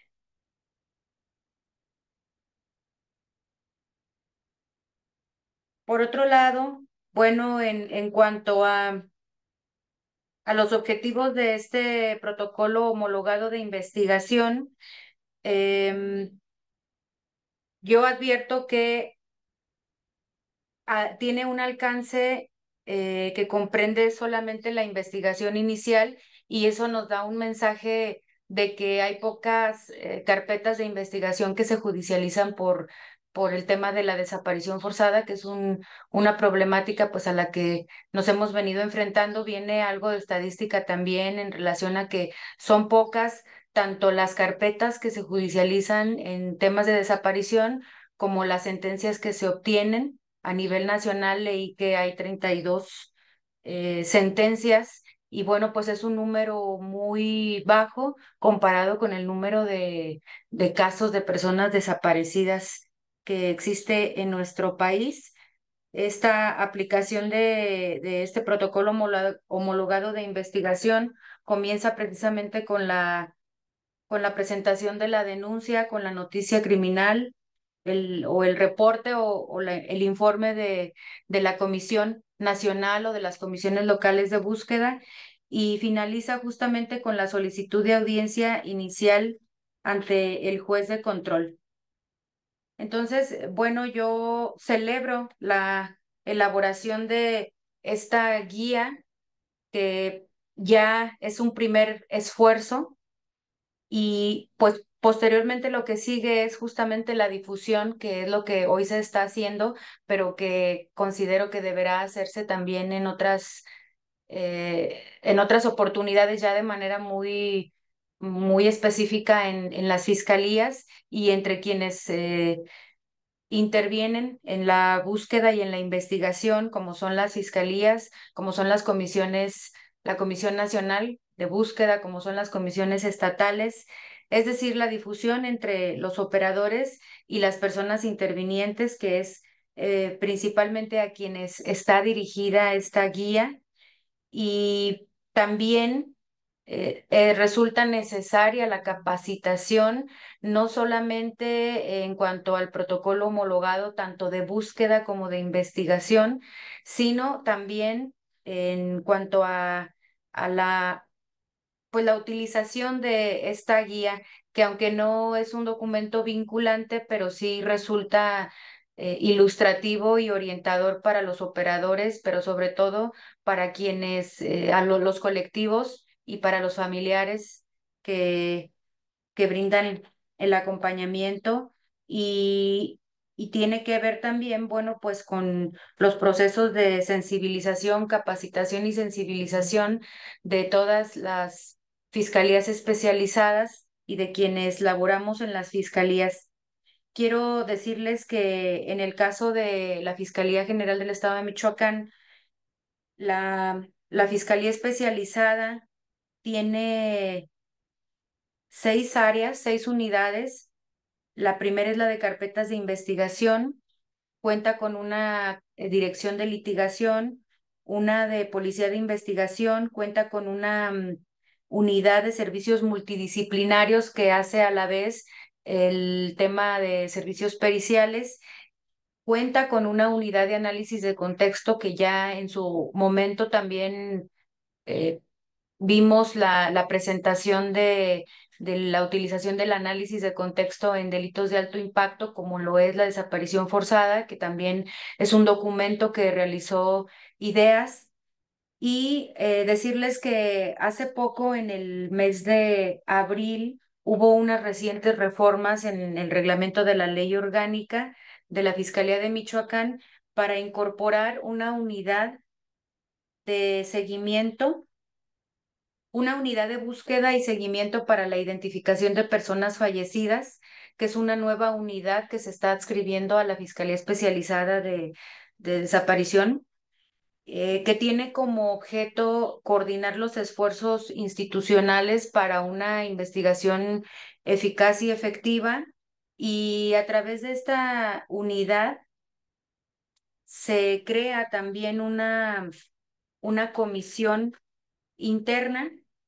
Por otro lado, bueno, en, en cuanto a, a los objetivos de este protocolo homologado de investigación, em, yo advierto que ah, tiene un alcance eh, que comprende solamente la investigación inicial y eso nos da un mensaje de que hay pocas eh, carpetas de investigación que se judicializan por, por el tema de la desaparición forzada, que es un, una problemática pues a la que nos hemos venido enfrentando. Viene algo de estadística también en relación a que son pocas tanto las carpetas que se judicializan en temas de desaparición como las sentencias que se obtienen. A nivel nacional leí que hay treinta y dos eh, sentencias y bueno, pues es un número muy bajo comparado con el número de, de casos de personas desaparecidas que existe en nuestro país. Esta aplicación de, de este protocolo homolo- homologado de investigación comienza precisamente con la, con la presentación de la denuncia, con la noticia criminal, el, o el reporte o, o la- el informe de, de la Comisión Nacional o de las comisiones locales de búsqueda, y finaliza justamente con la solicitud de audiencia inicial ante el juez de control. Entonces, bueno, yo celebro la elaboración de esta guía, que ya es un primer esfuerzo, y pues posteriormente lo que sigue es justamente la difusión, que es lo que hoy se está haciendo, pero que considero que deberá hacerse también en otras, eh, en otras oportunidades, ya de manera muy, muy específica en, en las fiscalías y entre quienes eh, intervienen en la búsqueda y en la investigación, como son las fiscalías, como son las comisiones, la Comisión Nacional de Búsqueda, como son las comisiones estatales, es decir, la difusión entre los operadores y las personas intervinientes, que es eh, principalmente a quienes está dirigida esta guía. Y también eh, eh, resulta necesaria la capacitación, no solamente en cuanto al protocolo homologado, tanto de búsqueda como de investigación, sino también en cuanto a, a la pues la utilización de esta guía, que aunque no es un documento vinculante, pero sí resulta eh, ilustrativo y orientador para los operadores, pero sobre todo para quienes, eh, a lo- los colectivos y para los familiares que que brindan el acompañamiento, y, y tiene que ver también, bueno, pues con los procesos de sensibilización, capacitación y sensibilización de todas las fiscalías especializadas y de quienes laboramos en las fiscalías. Quiero decirles que en el caso de la Fiscalía General del Estado de Michoacán, la, la Fiscalía especializada tiene seis áreas, seis unidades. La primera es la de carpetas de investigación, cuenta con una eh, dirección de litigación, una de policía de investigación, cuenta con una mm, unidad de servicios multidisciplinarios que hace a la vez el tema de servicios periciales, cuenta con una unidad de análisis de contexto que ya en su momento también eh, vimos la, la presentación de, de la utilización del análisis de contexto en delitos de alto impacto, como lo es la desaparición forzada, que también es un documento que realizó IDEAS. Y eh, decirles que hace poco, en el mes de abril, hubo unas recientes reformas en el reglamento de la ley orgánica de la Fiscalía de Michoacán para incorporar una unidad de seguimiento, una unidad de búsqueda y seguimiento para la identificación de personas fallecidas, que es una nueva unidad que se está adscribiendo a la Fiscalía Especializada de, de Desaparición, eh, que tiene como objeto coordinar los esfuerzos institucionales para una investigación eficaz y efectiva. Y a través de esta unidad se crea también una, una comisión interna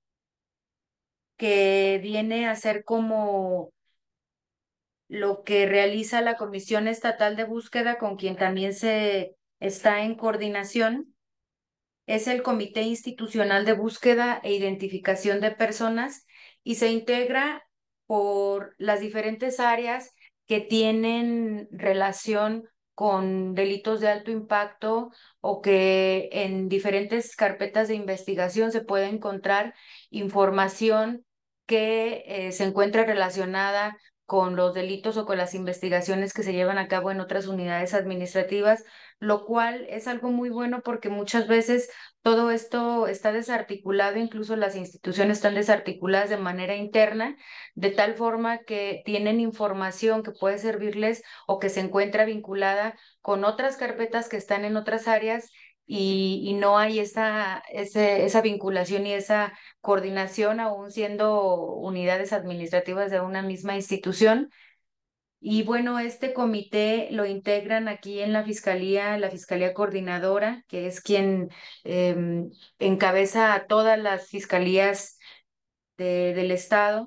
que viene a ser como lo que realiza la Comisión Estatal de Búsqueda, con quien también se está en coordinación. Es el Comité Institucional de Búsqueda e Identificación de Personas, y se integra por las diferentes áreas que tienen relación con delitos de alto impacto, o que en diferentes carpetas de investigación se puede encontrar información que eh, se encuentra relacionada con los delitos o con las investigaciones que se llevan a cabo en otras unidades administrativas, lo cual es algo muy bueno porque muchas veces todo esto está desarticulado, incluso las instituciones están desarticuladas de manera interna, de tal forma que tienen información que puede servirles o que se encuentra vinculada con otras carpetas que están en otras áreas, y, y no hay esa, ese, esa vinculación y esa coordinación, aún siendo unidades administrativas de una misma institución. Y bueno, este comité lo integran aquí en la Fiscalía, la Fiscalía Coordinadora, que es quien em, encabeza a todas las fiscalías de- del Estado.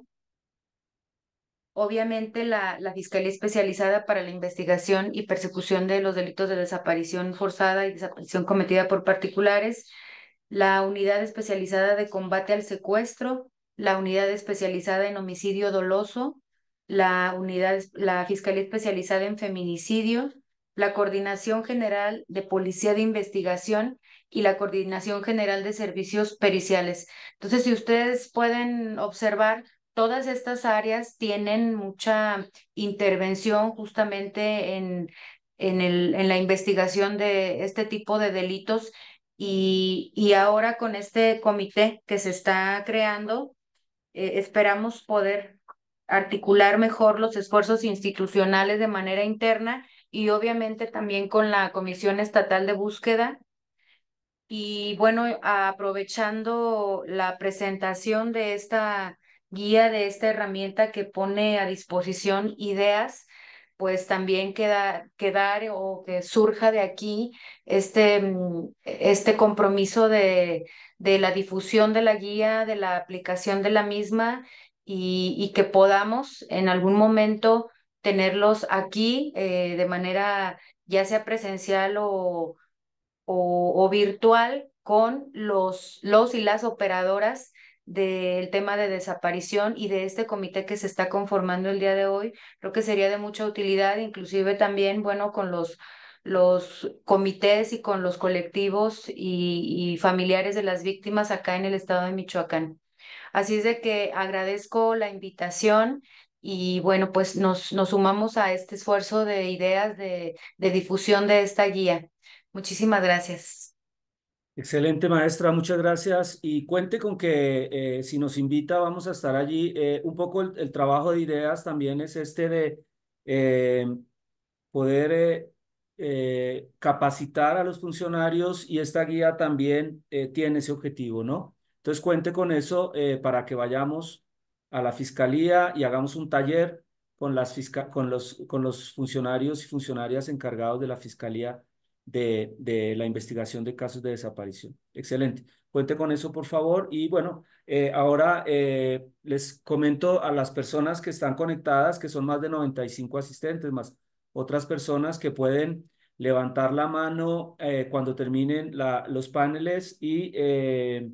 Obviamente la, la Fiscalía Especializada para la Investigación y Persecución de los Delitos de Desaparición Forzada y Desaparición Cometida por Particulares, la Unidad Especializada de Combate al Secuestro, la Unidad Especializada en Homicidio Doloso, la Unidad, la Fiscalía Especializada en Feminicidio, la Coordinación General de Policía de Investigación y la Coordinación General de Servicios Periciales. Entonces, si ustedes pueden observar, todas estas áreas tienen mucha intervención justamente en, en el, en la investigación de este tipo de delitos y, y ahora con este comité que se está creando, eh, esperamos poder articular mejor los esfuerzos institucionales de manera interna y obviamente también con la Comisión Estatal de Búsqueda. Y bueno, aprovechando la presentación de esta guía, de esta herramienta que pone a disposición ideas, pues también queda, quedar o que surja de aquí este, mm, este compromiso de, de la difusión de la guía, de la aplicación de la misma y, y que podamos en algún momento tenerlos aquí eh, de manera ya sea presencial o o, o virtual con los, los y las operadoras del tema de desaparición y de este comité que se está conformando el día de hoy. Creo que sería de mucha utilidad, inclusive también, bueno, con los, los comités y con los colectivos y, y familiares de las víctimas acá en el estado de Michoacán. Así es de que agradezco la invitación y bueno, pues nos, nos sumamos a este esfuerzo de ideas de, de difusión de esta guía. Muchísimas gracias. Excelente, maestra, muchas gracias. Y cuente con que eh, si nos invita, vamos a estar allí. Eh, un poco el, el trabajo de ideas también es este de eh, poder eh, eh, capacitar a los funcionarios y esta guía también eh, tiene ese objetivo, ¿no? Entonces cuente con eso eh, para que vayamos a la fiscalía y hagamos un taller con, las fisca con, los, con los funcionarios y funcionarias encargados de la fiscalía de, de la investigación de casos de desaparición. Excelente. Cuente con eso, por favor. Y bueno, eh, ahora eh, les comento a las personas que están conectadas, que son más de noventa y cinco asistentes, más otras personas que pueden levantar la mano eh, cuando terminen la, los paneles y eh,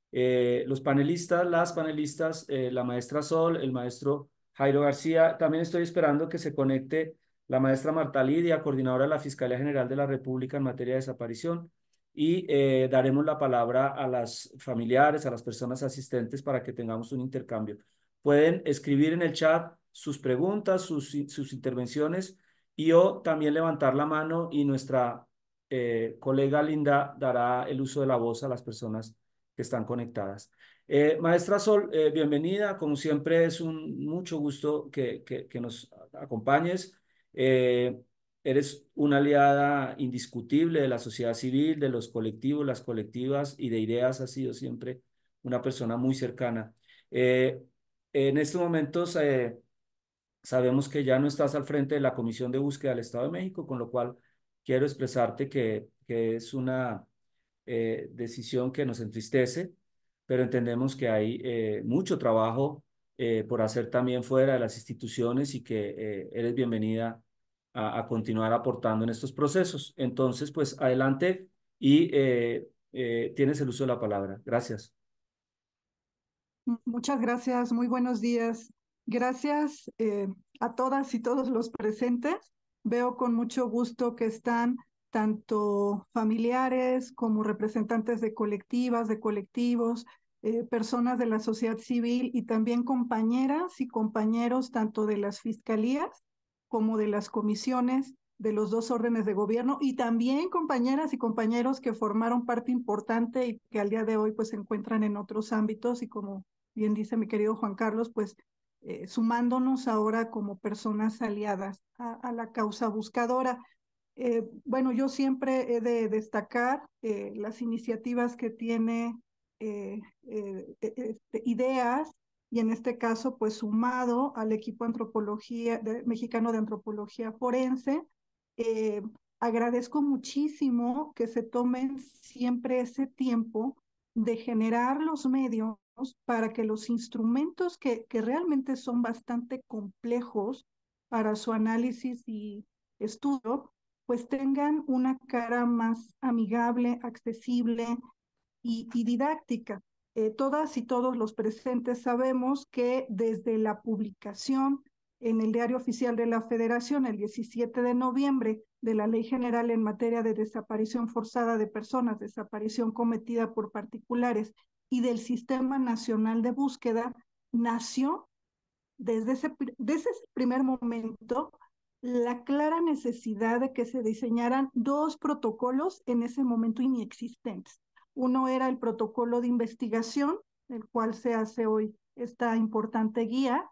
eh, los panelistas, las panelistas, eh, la maestra Sol, el maestro Jairo García. También estoy esperando que se conecte la maestra Marta Lidia, coordinadora de la Fiscalía General de la República en materia de desaparición. Y eh, daremos la palabra a las familiares, a las personas asistentes para que tengamos un intercambio. Pueden escribir en el chat sus preguntas, sus, sus intervenciones y o también levantar la mano y nuestra eh, colega Linda dará el uso de la voz a las personas que están conectadas. Eh, maestra Sol, eh, bienvenida. Como siempre es un mucho gusto que, que, que nos acompañes. Eh, eres una aliada indiscutible de la sociedad civil, de los colectivos, las colectivas y de ideas. Has sido siempre una persona muy cercana. Eh, en estos momentos eh, sabemos que ya no estás al frente de la Comisión de Búsqueda del Estado de México, con lo cual quiero expresarte que, que es una eh, decisión que nos entristece, pero entendemos que hay eh, mucho trabajo eh, por hacer también fuera de las instituciones y que eh, eres bienvenida a, a continuar aportando en estos procesos. Entonces, pues adelante y eh, eh, tienes el uso de la palabra. Gracias. Muchas gracias, muy buenos días. Gracias eh, a todas y todos los presentes. Veo con mucho gusto que están tanto familiares como representantes de colectivas, de colectivos, eh, personas de la sociedad civil y también compañeras y compañeros tanto de las fiscalías como de las comisiones de los dos órdenes de gobierno y también compañeras y compañeros que formaron parte importante y que al día de hoy pues se encuentran en otros ámbitos y como bien dice mi querido Juan Carlos, pues eh, sumándonos ahora como personas aliadas a, a la causa buscadora. Eh, bueno, yo siempre he de destacar eh, las iniciativas que tiene eh, eh, este, ideas, y en este caso, pues sumado al equipo antropología de, mexicano de antropología forense. Eh, Agradezco muchísimo que se tomen siempre ese tiempo de generar los medios para que los instrumentos que, que realmente son bastante complejos para su análisis y estudio, pues tengan una cara más amigable, accesible y, y didáctica. Eh, todas y todos los presentes sabemos que desde la publicación en el Diario Oficial de la Federación el diecisiete de noviembre de la Ley General en materia de desaparición forzada de personas, desaparición cometida por particulares, y del Sistema Nacional de Búsqueda, nació desde ese, desde ese primer momento la clara necesidad de que se diseñaran dos protocolos en ese momento inexistentes. Uno era el protocolo de investigación, el cual se hace hoy esta importante guía,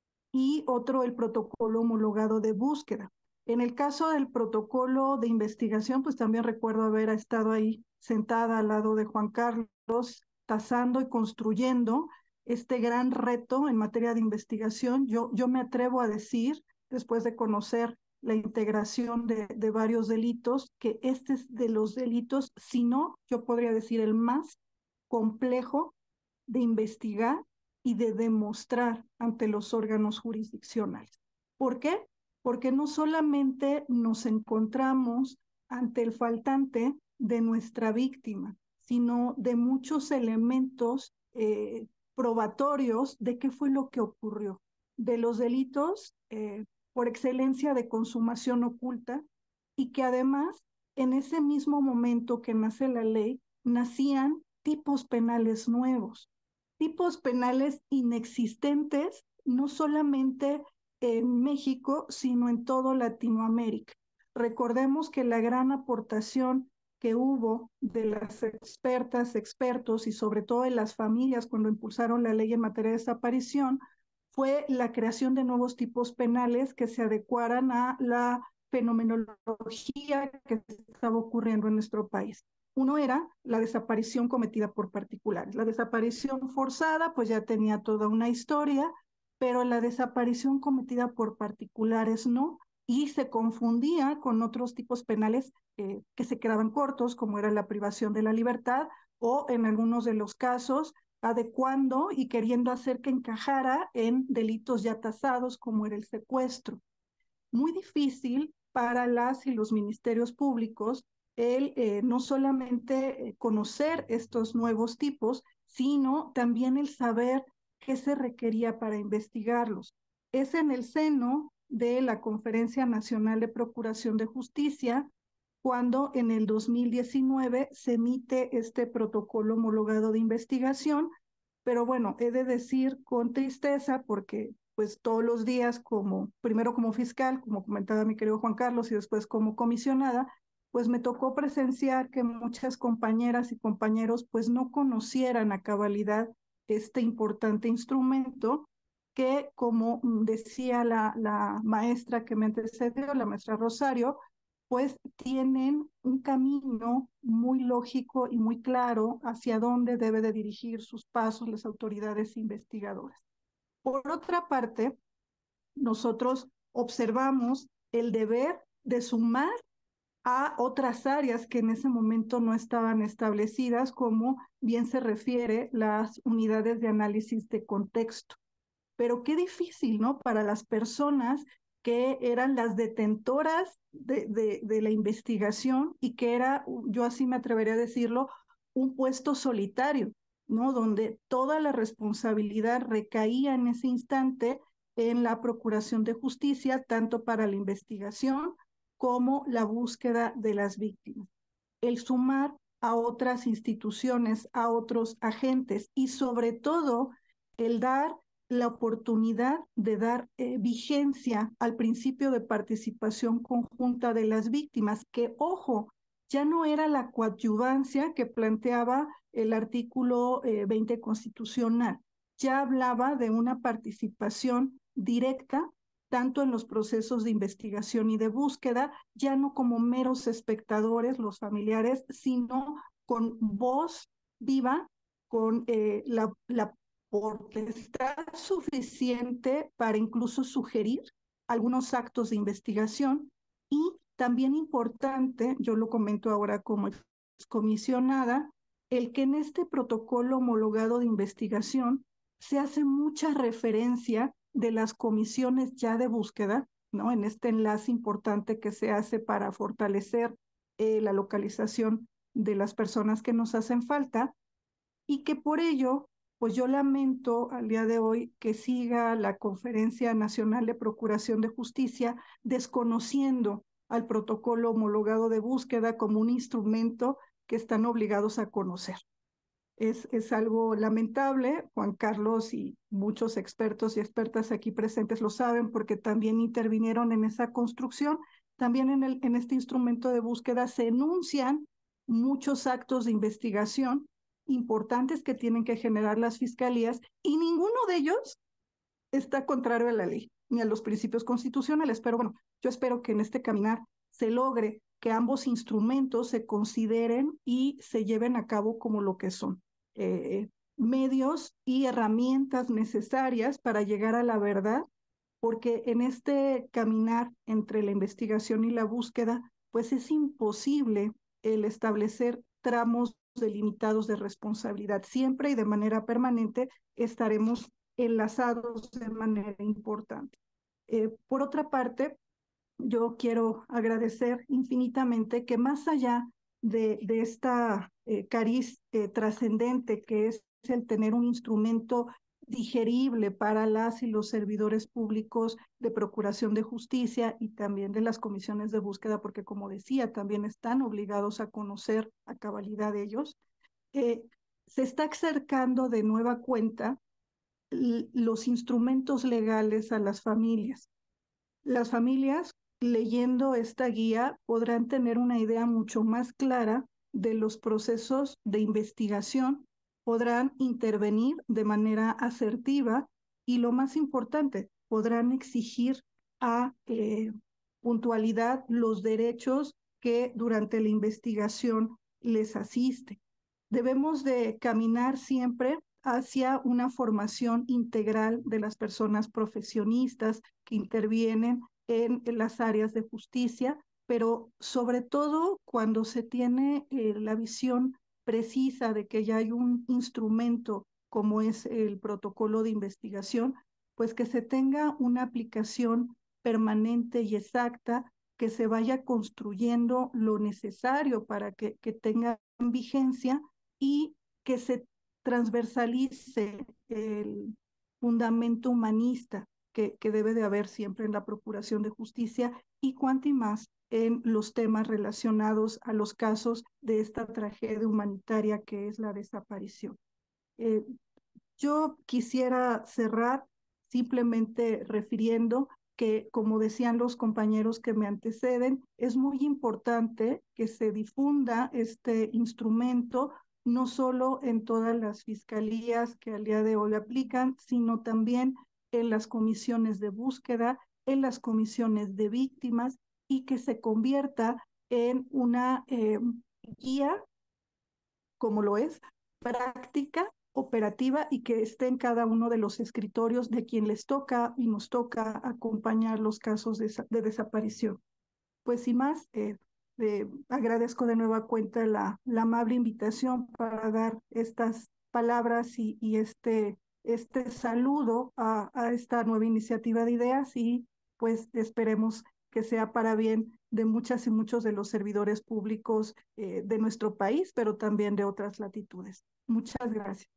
y otro el protocolo homologado de búsqueda. En el caso del protocolo de investigación, pues también recuerdo haber estado ahí sentada al lado de Juan Carlos, tasando y construyendo este gran reto en materia de investigación. Yo, yo me atrevo a decir, después de conocer la integración de, de varios delitos, que este es de los delitos, si no, yo podría decir el más complejo de investigar y de demostrar ante los órganos jurisdiccionales. ¿Por qué? Porque no solamente nos encontramos ante el faltante de nuestra víctima, sino de muchos elementos eh, probatorios de qué fue lo que ocurrió, de los delitos eh, por excelencia de consumación oculta, y que además en ese mismo momento que nace la ley, nacían tipos penales nuevos, tipos penales inexistentes, no solamente en México, sino en todo Latinoamérica. Recordemos que la gran aportación que hubo de las expertas, expertos y sobre todo de las familias cuando impulsaron la ley en materia de desaparición fue la creación de nuevos tipos penales que se adecuaran a la fenomenología que estaba ocurriendo en nuestro país. Uno era la desaparición cometida por particulares. La desaparición forzada, pues ya tenía toda una historia, pero la desaparición cometida por particulares no, y se confundía con otros tipos penales eh, que se quedaban cortos, como era la privación de la libertad, o en algunos de los casos adecuando y queriendo hacer que encajara en delitos ya tasados, como era el secuestro. Muy difícil para las y los ministerios públicos el eh, no solamente eh, conocer estos nuevos tipos, sino también el saber qué se requería para investigarlos. Es en el seno de la Conferencia Nacional de Procuración de Justicia cuando en el dos mil diecinueve se emite este protocolo homologado de investigación, pero bueno, he de decir con tristeza porque pues todos los días como, primero como fiscal, como comentaba mi querido Juan Carlos, y después como comisionada, pues me tocó presenciar que muchas compañeras y compañeros pues no conocieran a cabalidad este importante instrumento que, como decía la, la maestra que me antecedió, la maestra Rosario, pues tienen un camino muy lógico y muy claro hacia dónde debe de dirigir sus pasos las autoridades investigadoras. Por otra parte, nosotros observamos el deber de sumar a otras áreas que en ese momento no estaban establecidas, como bien se refiere las unidades de análisis de contexto. Pero qué difícil, ¿no? Para las personas que eran las detentoras de, de, de la investigación y que era, yo así me atrevería a decirlo, un puesto solitario, ¿no? Donde toda la responsabilidad recaía en ese instante en la procuración de justicia, tanto para la investigación como la búsqueda de las víctimas. El sumar a otras instituciones, a otros agentes y sobre todo el dar la oportunidad de dar eh, vigencia al principio de participación conjunta de las víctimas, que, ojo, ya no era la coadyuvancia que planteaba el artículo eh, veinte constitucional, ya hablaba de una participación directa tanto en los procesos de investigación y de búsqueda, ya no como meros espectadores, los familiares, sino con voz viva, con eh, la, la potestad suficiente para incluso sugerir algunos actos de investigación. Y también importante, yo lo comento ahora como excomisionada, el que en este protocolo homologado de investigación se hace mucha referencia de las comisiones ya de búsqueda, ¿no? En este enlace importante que se hace para fortalecer eh, la localización de las personas que nos hacen falta, y que por ello, pues yo lamento al día de hoy que siga la Conferencia Nacional de Procuración de Justicia desconociendo al protocolo homologado de búsqueda como un instrumento que están obligados a conocer. Es, es algo lamentable. Juan Carlos y muchos expertos y expertas aquí presentes lo saben porque también intervinieron en esa construcción. También en, el, en este instrumento de búsqueda se enuncian muchos actos de investigación importantes que tienen que generar las fiscalías y ninguno de ellos está contrario a la ley ni a los principios constitucionales. Pero bueno, yo espero que en este caminar se logre que ambos instrumentos se consideren y se lleven a cabo como lo que son, eh, medios y herramientas necesarias para llegar a la verdad, porque en este caminar entre la investigación y la búsqueda, pues es imposible el establecer tramos delimitados de responsabilidad. Siempre y de manera permanente estaremos enlazados de manera importante. Eh, por otra parte, yo quiero agradecer infinitamente que más allá de, de esta eh, cariz eh, trascendente que es el tener un instrumento digerible para las y los servidores públicos de procuración de justicia y también de las comisiones de búsqueda, porque como decía, también están obligados a conocer a cabalidad de ellos, eh, se está acercando de nueva cuenta los instrumentos legales a las familias. Las familias, leyendo esta guía, podrán tener una idea mucho más clara de los procesos de investigación, podrán intervenir de manera asertiva y, lo más importante, podrán exigir a eh, puntualidad los derechos que durante la investigación les asiste. Debemos de caminar siempre hacia una formación integral de las personas profesionistas que intervienen en, en las áreas de justicia, pero sobre todo cuando se tiene eh, la visión precisa de que ya hay un instrumento como es el protocolo de investigación, pues que se tenga una aplicación permanente y exacta, que se vaya construyendo lo necesario para que, que tenga vigencia y que se transversalice el fundamento humanista que, que debe de haber siempre en la procuración de justicia y cuanto más en los temas relacionados a los casos de esta tragedia humanitaria que es la desaparición. Eh, yo quisiera cerrar simplemente refiriendo que, como decían los compañeros que me anteceden, es muy importante que se difunda este instrumento no solo en todas las fiscalías que al día de hoy aplican, sino también en las comisiones de búsqueda, en las comisiones de víctimas, y que se convierta en una eh, guía, como lo es, práctica, operativa, y que esté en cada uno de los escritorios de quien les toca y nos toca acompañar los casos de, de desaparición. Pues sin más, eh, eh, agradezco de nueva cuenta la, la amable invitación para dar estas palabras y, y este, este saludo a, a esta nueva iniciativa de ideas, y pues esperemos que sea para bien de muchas y muchos de los servidores públicos eh, de nuestro país, pero también de otras latitudes. Muchas gracias.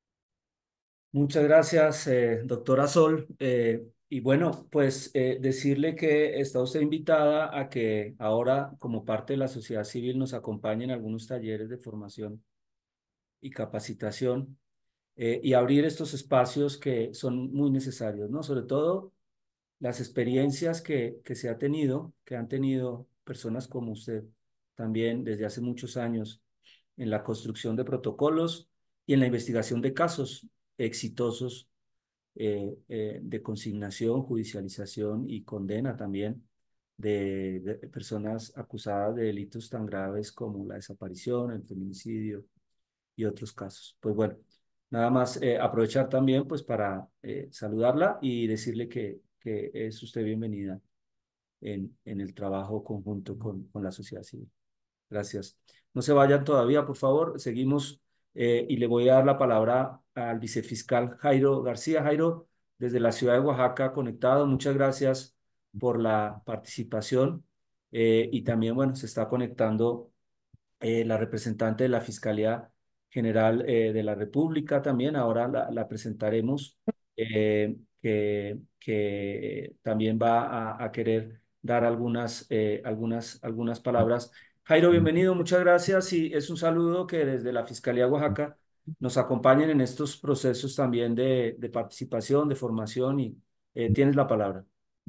Muchas gracias, eh, doctora Sol. Eh, y bueno, pues eh, decirle que está usted invitada a que ahora, como parte de la sociedad civil, nos acompañe en algunos talleres de formación y capacitación, eh, y abrir estos espacios que son muy necesarios, ¿no? Sobre todo las experiencias que, que se ha tenido, que han tenido personas como usted también desde hace muchos años en la construcción de protocolos y en la investigación de casos exitosos eh, eh, de consignación, judicialización y condena también de, de personas acusadas de delitos tan graves como la desaparición, el feminicidio y otros casos. Pues bueno, nada más eh, aprovechar también pues para eh, saludarla y decirle que, que es usted bienvenida en, en el trabajo conjunto con, con la sociedad civil. Gracias. No se vayan todavía, por favor. Seguimos eh, y le voy a dar la palabra al vicefiscal Jairo García. Jairo, desde la ciudad de Oaxaca, conectado. Muchas gracias por la participación. Eh, y también, bueno, se está conectando eh, la representante de la Fiscalía General eh, de la República también, ahora la, la presentaremos, eh, que, que también va a, a querer dar algunas, eh, algunas, algunas palabras. Jairo, bienvenido, muchas gracias y es un saludo que desde la Fiscalía de Oaxaca nos acompañen en estos procesos también de, de participación, de formación y eh, tienes la palabra.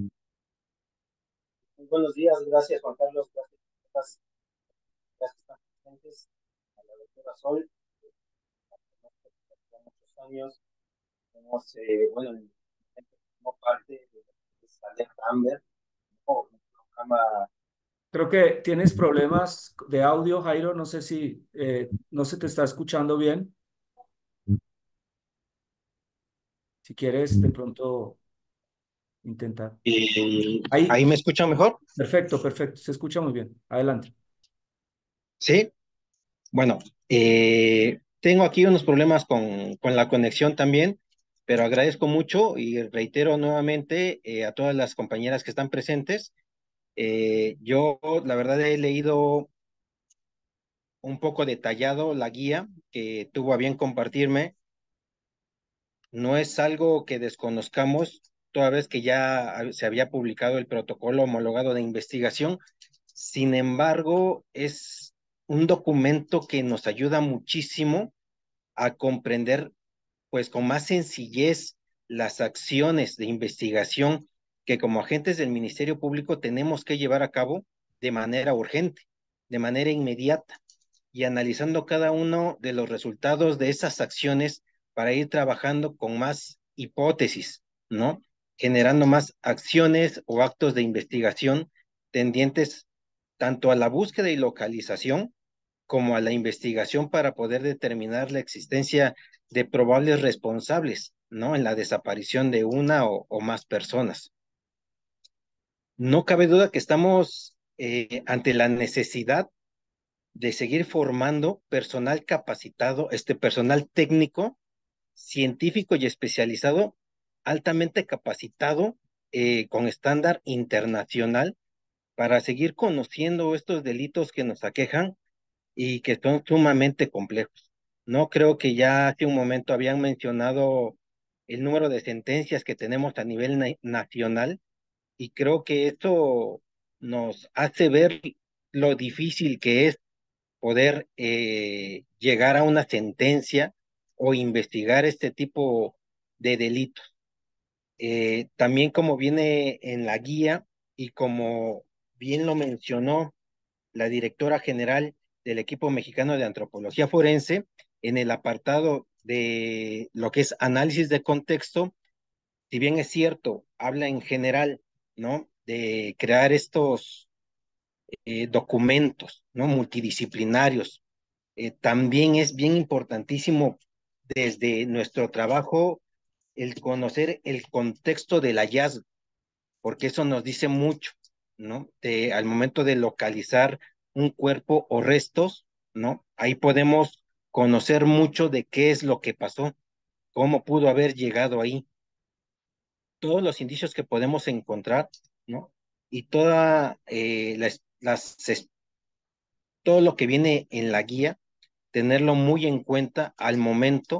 Muy buenos días, gracias Juan Carlos, gracias, gracias, gracias a los presentes, a la doctora Sol, por muchos años, hemos, eh, bueno, como parte de Salem Amber, ¿no? Un programa. Creo que tienes problemas de audio, Jairo. No sé si eh, no se te está escuchando bien. Si quieres, de pronto intentar. Eh, Ahí, ¿Ahí me escuchan mejor? perfecto, perfecto. Se escucha muy bien. Adelante. Sí, bueno, eh, tengo aquí unos problemas con, con la conexión también, pero agradezco mucho y reitero nuevamente eh, a todas las compañeras que están presentes. Eh, yo, la verdad, he leído un poco detallado la guía que tuvo a bien compartirme. No es algo que desconozcamos, toda vez que ya se había publicado el protocolo homologado de investigación. Sin embargo, es un documento que nos ayuda muchísimo a comprender, pues con más sencillez, las acciones de investigación que como agentes del Ministerio Público tenemos que llevar a cabo de manera urgente, de manera inmediata, y analizando cada uno de los resultados de esas acciones para ir trabajando con más hipótesis, ¿no? Generando más acciones o actos de investigación tendientes tanto a la búsqueda y localización como a la investigación para poder determinar la existencia de probables responsables, ¿no? En la desaparición de una o, o más personas. No cabe duda que estamos eh, ante la necesidad de seguir formando personal capacitado, este personal técnico, científico y especializado, altamente capacitado, eh, con estándar internacional, para seguir conociendo estos delitos que nos aquejan y que son sumamente complejos. No creo que ya hace un momento habían mencionado el número de sentencias que tenemos a nivel na nacional y creo que esto nos hace ver lo difícil que es poder eh, llegar a una sentencia o investigar este tipo de delitos. Eh, también como viene en la guía y como bien lo mencionó la directora general del equipo mexicano de antropología forense, en el apartado de lo que es análisis de contexto, si bien es cierto, habla en general, ¿no? De crear estos eh, documentos, ¿no? Multidisciplinarios. Eh, también es bien importantísimo desde nuestro trabajo el conocer el contexto del hallazgo, porque eso nos dice mucho, ¿no? De, al momento de localizar un cuerpo o restos, ¿no? Ahí podemos conocer mucho de qué es lo que pasó, cómo pudo haber llegado ahí, todos los indicios que podemos encontrar, ¿no? Y toda eh, las, las, todo lo que viene en la guía, tenerlo muy en cuenta al momento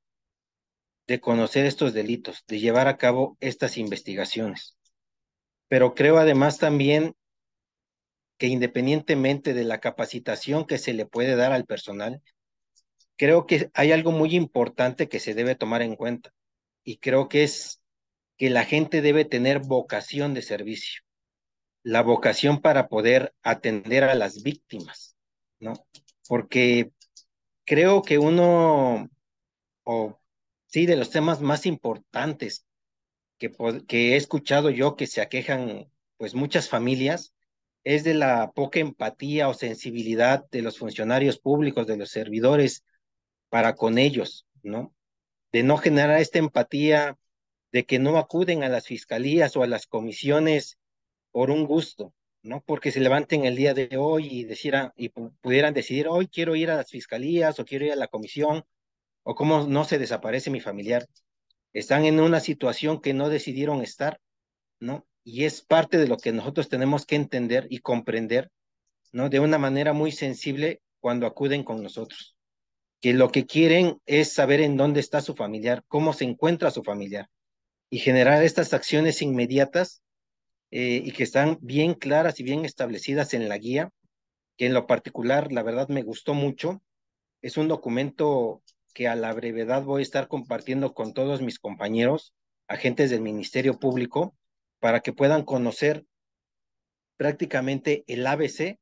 de conocer estos delitos, de llevar a cabo estas investigaciones. Pero creo además también que independientemente de la capacitación que se le puede dar al personal, creo que hay algo muy importante que se debe tomar en cuenta y creo que es que la gente debe tener vocación de servicio, la vocación para poder atender a las víctimas, ¿no? Porque creo que uno, o sí, de los temas más importantes que, po- que he escuchado yo que se aquejan pues muchas familias es de la poca empatía o sensibilidad de los funcionarios públicos, de los servidores para con ellos, ¿no? De no generar esta empatía, de que no acuden a las fiscalías o a las comisiones por un gusto, ¿no? Porque se levanten el día de hoy y, decir, y pu- pudieran decidir, hoy quiero ir a las fiscalías o quiero ir a la comisión, o cómo no se desaparece mi familiar. Están en una situación que no decidieron estar, ¿no? Y es parte de lo que nosotros tenemos que entender y comprender, ¿no? De una manera muy sensible cuando acuden con nosotros, que lo que quieren es saber en dónde está su familiar, cómo se encuentra su familiar, y generar estas acciones inmediatas eh, y que están bien claras y bien establecidas en la guía, que en lo particular, la verdad, me gustó mucho. Es un documento que a la brevedad voy a estar compartiendo con todos mis compañeros, agentes del Ministerio Público, para que puedan conocer prácticamente el A B C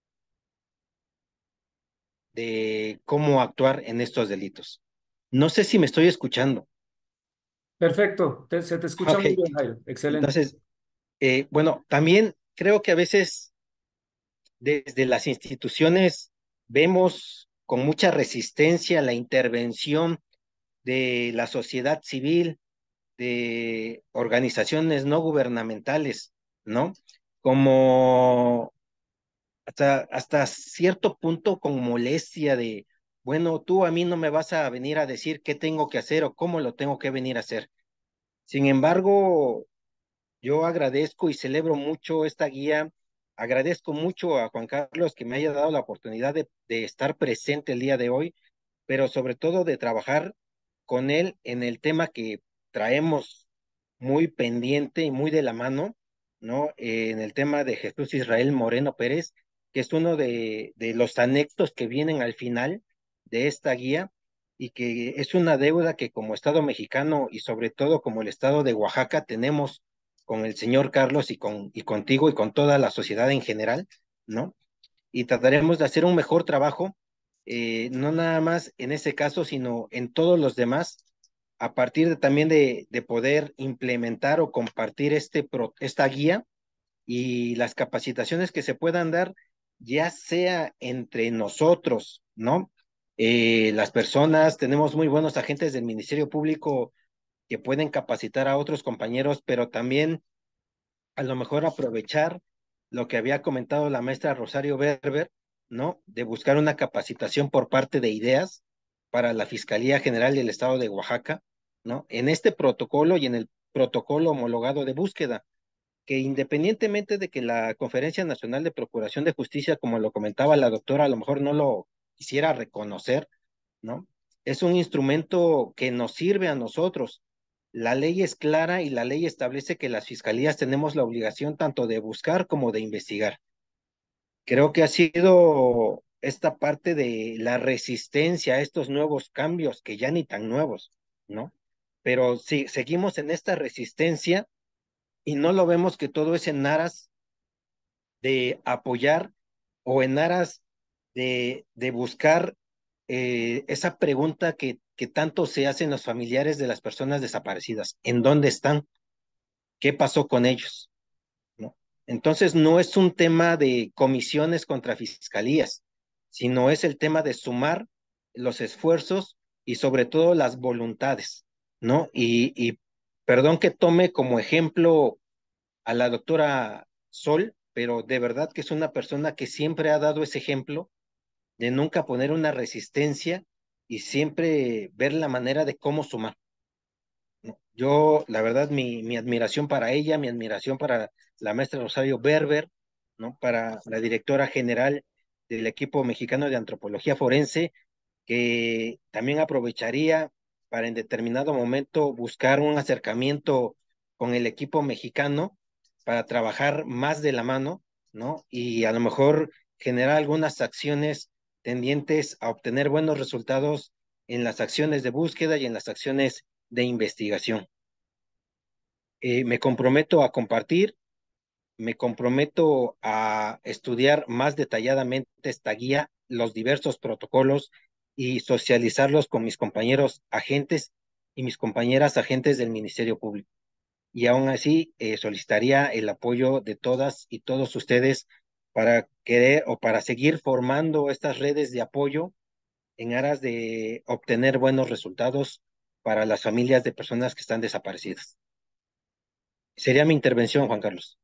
de cómo actuar en estos delitos. No sé si me estoy escuchando. Perfecto, te- se te escucha Ok, muy bien, Jairo. Excelente. entonces, eh, bueno, también creo que a veces desde las instituciones vemos con mucha resistencia la intervención de la sociedad civil, de organizaciones no gubernamentales, ¿no? Como hasta, hasta cierto punto con molestia de, bueno, tú a mí no me vas a venir a decir qué tengo que hacer o cómo lo tengo que venir a hacer. Sin embargo, yo agradezco y celebro mucho esta guía. Agradezco mucho a Juan Carlos que me haya dado la oportunidad de, de estar presente el día de hoy, pero sobre todo de trabajar con él en el tema que traemos muy pendiente y muy de la mano, ¿no? Eh, en el tema de Jesús Israel Moreno Pérez, que es uno de, de los anexos que vienen al final de esta guía y que es una deuda que como Estado mexicano y sobre todo como el Estado de Oaxaca tenemos con el señor Carlos y, con, y contigo y con toda la sociedad en general, ¿no? Y trataremos de hacer un mejor trabajo, eh, no nada más en ese caso, sino en todos los demás, a partir de, también de, de poder implementar o compartir este pro, esta guía y las capacitaciones que se puedan dar, ya sea entre nosotros, ¿no? Eh, las personas, tenemos muy buenos agentes del Ministerio Público que pueden capacitar a otros compañeros, pero también a lo mejor aprovechar lo que había comentado la maestra Rosario Berber, ¿no? De buscar una capacitación por parte de ideas para la Fiscalía General del Estado de Oaxaca, ¿no? En este protocolo y en el protocolo homologado de búsqueda, que independientemente de que la Conferencia Nacional de Procuración de Justicia, como lo comentaba la doctora, a lo mejor no lo quisiera reconocer, ¿no? Es un instrumento que nos sirve a nosotros. La ley es clara y la ley establece que las fiscalías tenemos la obligación tanto de buscar como de investigar. Creo que ha sido esta parte de la resistencia a estos nuevos cambios, que ya ni tan nuevos, ¿no? Pero si seguimos en esta resistencia y no lo vemos que todo es en aras de apoyar o en aras de, de buscar eh, esa pregunta que, que tanto se hacen los familiares de las personas desaparecidas. ¿En dónde están? ¿Qué pasó con ellos? ¿No? Entonces no es un tema de comisiones contra fiscalías, sino es el tema de sumar los esfuerzos y sobre todo las voluntades, ¿no? Y, y perdón que tome como ejemplo a la doctora Sol, pero de verdad que es una persona que siempre ha dado ese ejemplo de nunca poner una resistencia y siempre ver la manera de cómo sumar, ¿no? Yo, la verdad, mi, mi admiración para ella, mi admiración para la maestra Rosario Berber, ¿no? Para la directora general del equipo mexicano de antropología forense, que también aprovecharía para en determinado momento buscar un acercamiento con el equipo mexicano para trabajar más de la mano, ¿no? Y a lo mejor generar algunas acciones tendientes a obtener buenos resultados en las acciones de búsqueda y en las acciones de investigación. Eh, me comprometo a compartir, me comprometo a estudiar más detalladamente esta guía, los diversos protocolos y socializarlos con mis compañeros agentes y mis compañeras agentes del Ministerio Público. Y aún así eh, solicitaría el apoyo de todas y todos ustedes para querer o para seguir formando estas redes de apoyo en aras de obtener buenos resultados para las familias de personas que están desaparecidas. Sería mi intervención, Juan Carlos.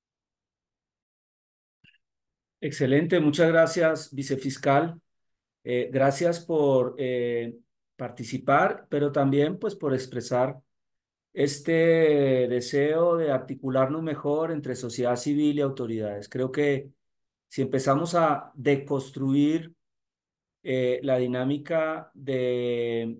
Excelente, muchas gracias, vicefiscal. Eh, gracias por eh, participar, pero también pues por expresar este deseo de articularnos mejor entre sociedad civil y autoridades. Creo que si empezamos a deconstruir eh, la dinámica de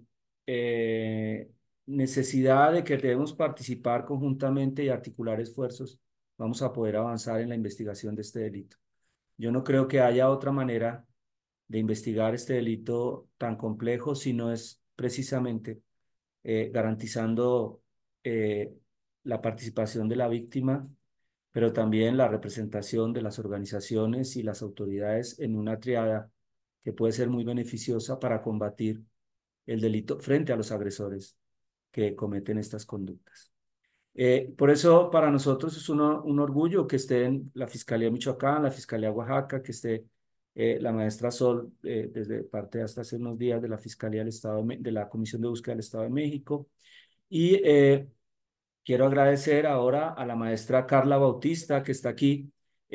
eh, necesidad de que debemos participar conjuntamente y articular esfuerzos, vamos a poder avanzar en la investigación de este delito. Yo no creo que haya otra manera de investigar este delito tan complejo si no es precisamente eh, garantizando eh, la participación de la víctima, pero también la representación de las organizaciones y las autoridades en una triada que puede ser muy beneficiosa para combatir el delito frente a los agresores que cometen estas conductas. Eh, por eso para nosotros es uno, un orgullo que esté en la Fiscalía de Michoacán, la Fiscalía de Oaxaca, que esté eh, la maestra Sol eh, desde parte hasta hace unos días de la Fiscalía del Estado de, de la Comisión de Búsqueda del Estado de México. Y eh, quiero agradecer ahora a la maestra Carla Bautista que está aquí.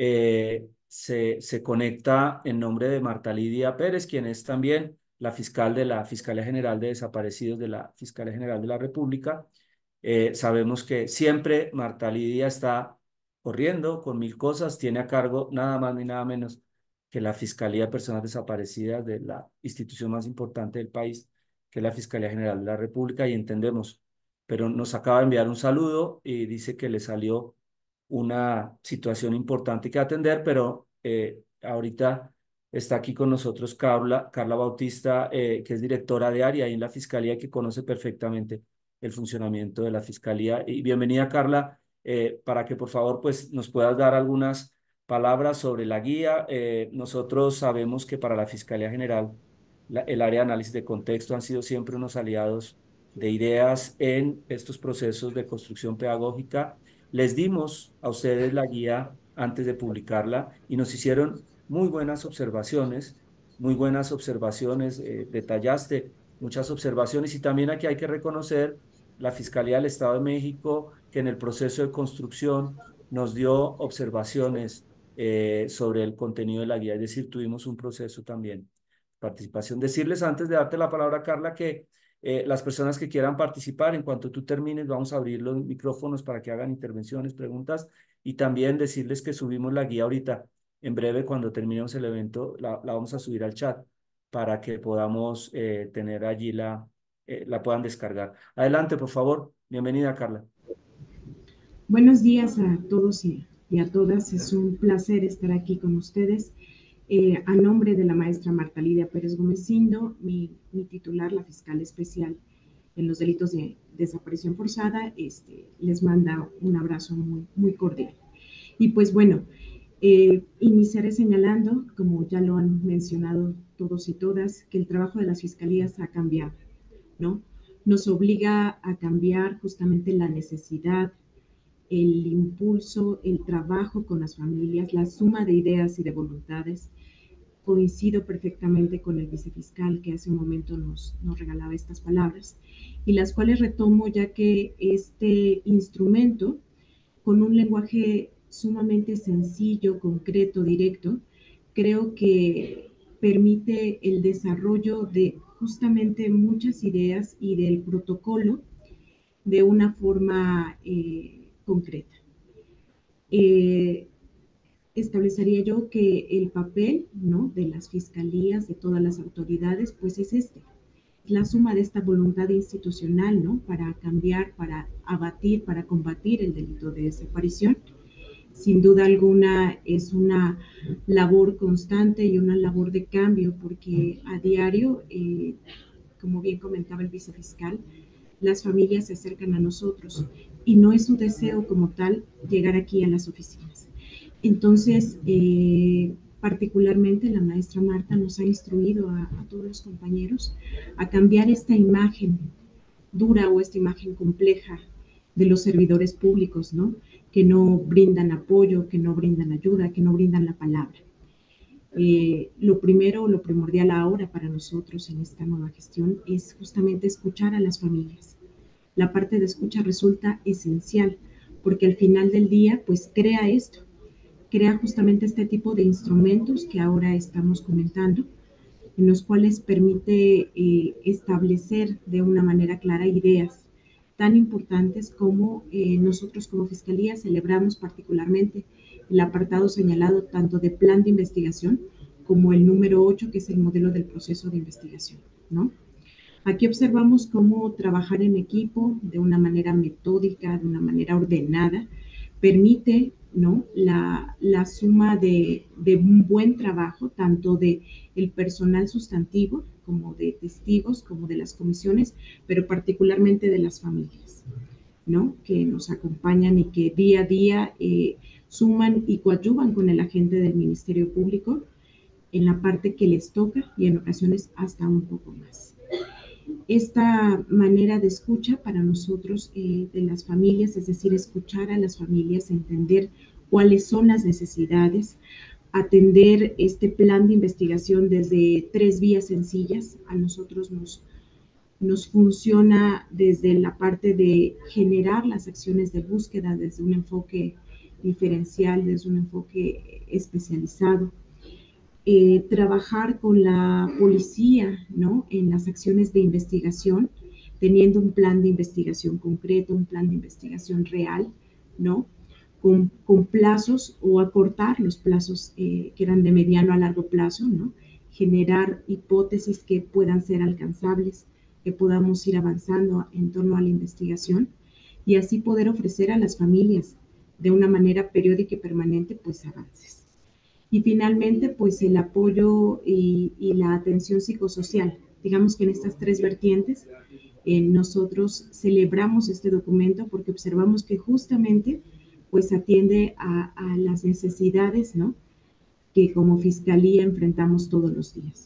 Eh, se, se conecta en nombre de Marta Lidia Pérez, quien es también la fiscal de la Fiscalía General de Desaparecidos de la Fiscalía General de la República. Eh, sabemos que siempre Marta Lidia está corriendo con mil cosas, tiene a cargo nada más ni nada menos que la Fiscalía de Personas Desaparecidas de la institución más importante del país, que es la Fiscalía General de la República, y entendemos, pero nos acaba de enviar un saludo y dice que le salió una situación importante que atender, pero eh, ahorita está aquí con nosotros Carla, Carla Bautista, eh, que es directora de área ahí en la Fiscalía, que conoce perfectamente el funcionamiento de la Fiscalía. Y bienvenida, Carla, eh, para que por favor pues, nos puedas dar algunas palabras sobre la guía. Eh, nosotros sabemos que para la Fiscalía General, la, el área de análisis de contexto han sido siempre unos aliados de ideas en estos procesos de construcción pedagógica. Les dimos a ustedes la guía antes de publicarla y nos hicieron muy buenas observaciones, muy buenas observaciones, eh, detallaste muchas observaciones, y también aquí hay que reconocer la Fiscalía del Estado de México, que en el proceso de construcción nos dio observaciones eh, sobre el contenido de la guía, es decir, tuvimos un proceso también de participación. Decirles antes de darte la palabra, Carla, que eh, las personas que quieran participar, en cuanto tú termines, vamos a abrir los micrófonos para que hagan intervenciones, preguntas, y también decirles que subimos la guía ahorita, en breve, cuando terminemos el evento, la, la vamos a subir al chat para que podamos eh, tener allí la, eh, la puedan descargar. Adelante, por favor. Bienvenida, Carla. Buenos días a todos y, y a todas. Es un placer estar aquí con ustedes. Eh, a nombre de la maestra Marta Lidia Pérez Gomesindo, mi, mi titular, la fiscal especial en los delitos de desaparición forzada, este, les manda un abrazo muy, muy cordial. Y pues bueno, eh, iniciaré señalando, como ya lo han mencionado todos y todas, que el trabajo de las fiscalías ha cambiado, ¿no? Nos obliga a cambiar justamente la necesidad, el impulso, el trabajo con las familias, la suma de ideas y de voluntades. Coincido perfectamente con el vicefiscal que hace un momento nos, nos regalaba estas palabras, y las cuales retomo ya que este instrumento, con un lenguaje sumamente sencillo, concreto, directo, creo que permite el desarrollo de justamente muchas ideas y del protocolo de una forma eh, concreta. Eh, establecería yo que el papel, ¿no?, de las fiscalías, de todas las autoridades, pues es este, la suma de esta voluntad institucional, ¿no?, para cambiar, para abatir, para combatir el delito de desaparición. Sin duda alguna es una labor constante y una labor de cambio, porque a diario, eh, como bien comentaba el vicefiscal, las familias se acercan a nosotros y no es su deseo como tal llegar aquí a las oficinas. Entonces, eh, particularmente la maestra Marta nos ha instruido a, a todos los compañeros a cambiar esta imagen dura o esta imagen compleja de los servidores públicos, ¿no? Que no brindan apoyo, que no brindan ayuda, que no brindan la palabra. Eh, lo primero, lo primordial ahora para nosotros en esta nueva gestión es justamente escuchar a las familias. La parte de escucha resulta esencial porque al final del día, pues crea esto, crea justamente este tipo de instrumentos que ahora estamos comentando, en los cuales permite eh, establecer de una manera clara ideas tan importantes como eh, nosotros como Fiscalía celebramos particularmente el apartado señalado tanto de plan de investigación como el número ocho, que es el modelo del proceso de investigación, ¿no? Aquí observamos cómo trabajar en equipo de una manera metódica, de una manera ordenada, permite, ¿no?, la, la suma de, de un buen trabajo, tanto de el personal sustantivo, como de testigos, como de las comisiones, pero particularmente de las familias, ¿no?, que nos acompañan y que día a día eh, suman y coadyuvan con el agente del Ministerio Público en la parte que les toca y en ocasiones hasta un poco más. Esta manera de escucha para nosotros eh, de las familias, es decir, escuchar a las familias, entender cuáles son las necesidades, atender este plan de investigación desde tres vías sencillas. A nosotros nos, nos funciona desde la parte de generar las acciones de búsqueda desde un enfoque diferencial, desde un enfoque especializado. Eh, trabajar con la policía, ¿no?, en las acciones de investigación, teniendo un plan de investigación concreto, un plan de investigación real, ¿no?, con, con plazos o acortar los plazos eh, que eran de mediano a largo plazo, ¿no?, generar hipótesis que puedan ser alcanzables, que podamos ir avanzando en torno a la investigación y así poder ofrecer a las familias de una manera periódica y permanente, pues, avances. Y finalmente, pues el apoyo y, y la atención psicosocial. Digamos que en estas tres vertientes eh, nosotros celebramos este documento porque observamos que justamente pues atiende a, a las necesidades, ¿no?, que como Fiscalía enfrentamos todos los días.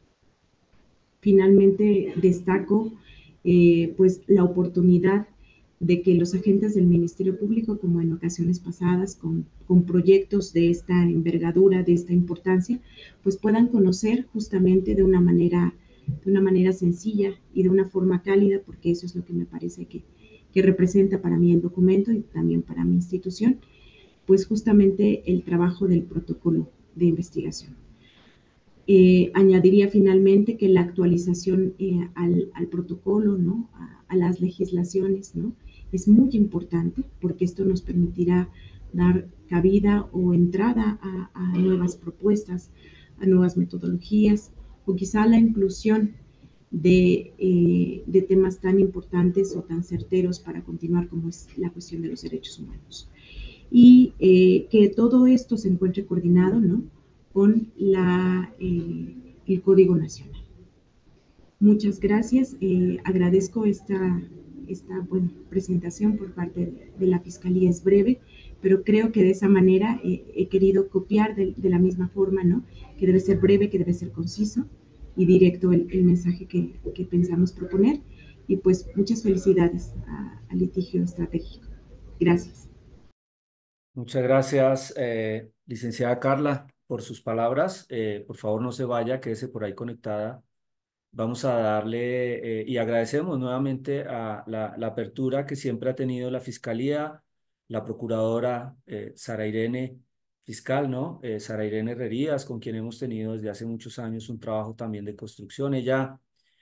Finalmente destaco eh, pues la oportunidad de que los agentes del Ministerio Público, como en ocasiones pasadas, con, con proyectos de esta envergadura, de esta importancia, pues puedan conocer justamente de una manera, de una manera sencilla y de una forma cálida, porque eso es lo que me parece que, que representa para mí el documento y también para mi institución, pues justamente el trabajo del protocolo de investigación. Eh, añadiría finalmente que la actualización eh, al, al protocolo, ¿no?, a, a las legislaciones, ¿no?, es muy importante porque esto nos permitirá dar cabida o entrada a, a nuevas propuestas, a nuevas metodologías o quizá la inclusión de, eh, de temas tan importantes o tan certeros para continuar como es la cuestión de los derechos humanos. Y eh, que todo esto se encuentre coordinado, ¿no?, con la, eh, el Código Nacional. Muchas gracias. Eh, agradezco esta, esta bueno, presentación por parte de, de la Fiscalía. Es breve, pero creo que de esa manera eh, he querido copiar de, de la misma forma, ¿no?, que debe ser breve, que debe ser conciso y directo el, el mensaje que, que pensamos proponer. Y pues muchas felicidades al litigio estratégico. Gracias. Muchas gracias, eh, licenciada Carla, por sus palabras. Eh, por favor, no se vaya, quédese por ahí conectada. Vamos a darle, eh, y agradecemos nuevamente a la, la apertura que siempre ha tenido la Fiscalía, la Procuradora eh, Sara Irene, fiscal, ¿no? Eh, Sara Irene Herrerías, con quien hemos tenido desde hace muchos años un trabajo también de construcción. Ella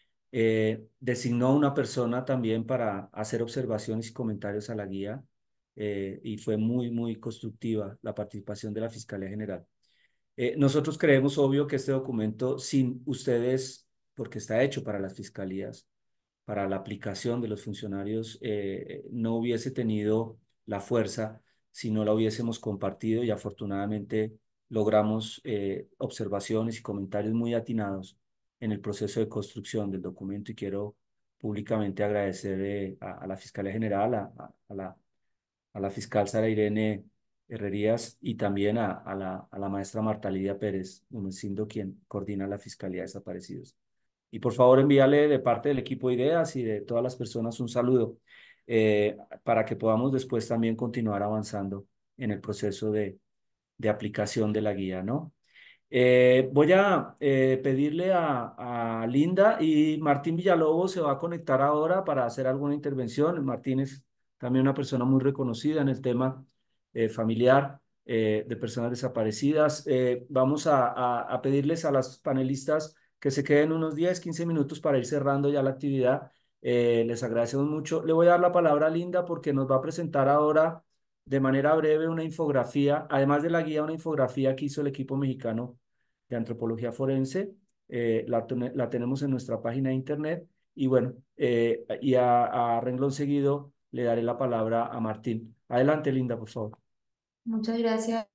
eh, designó a una persona también para hacer observaciones y comentarios a la guía, eh, y fue muy, muy constructiva la participación de la Fiscalía General. Eh, nosotros creemos, obvio, que este documento, sin ustedes, porque está hecho para las fiscalías, para la aplicación de los funcionarios, eh, no hubiese tenido la fuerza si no la hubiésemos compartido, y afortunadamente logramos eh, observaciones y comentarios muy atinados en el proceso de construcción del documento, y quiero públicamente agradecer eh, a, a la Fiscalía General, a, a, a la a la fiscal Sara Irene Herrerías y también a, a, la, a la maestra Marta Lidia Pérez Humecindo, quien coordina la Fiscalía de Desaparecidos. Y por favor envíale de parte del equipo Ideas y de todas las personas un saludo eh, para que podamos después también continuar avanzando en el proceso de, de aplicación de la guía, ¿no? Eh, voy a eh, pedirle a, a Linda y Martín Villalobos se va a conectar ahora para hacer alguna intervención. Martín es también una persona muy reconocida en el tema eh, familiar eh, de personas desaparecidas. Eh, vamos a, a, a pedirles a las panelistas que se queden unos diez, quince minutos para ir cerrando ya la actividad. Eh, les agradecemos mucho. Le voy a dar la palabra a Linda porque nos va a presentar ahora de manera breve una infografía, además de la guía, una infografía que hizo el equipo mexicano de antropología forense. Eh, la, la tenemos en nuestra página de internet. Y bueno, eh, y a, a renglón seguido le daré la palabra a Martín. Adelante, Linda, por favor. Muchas gracias,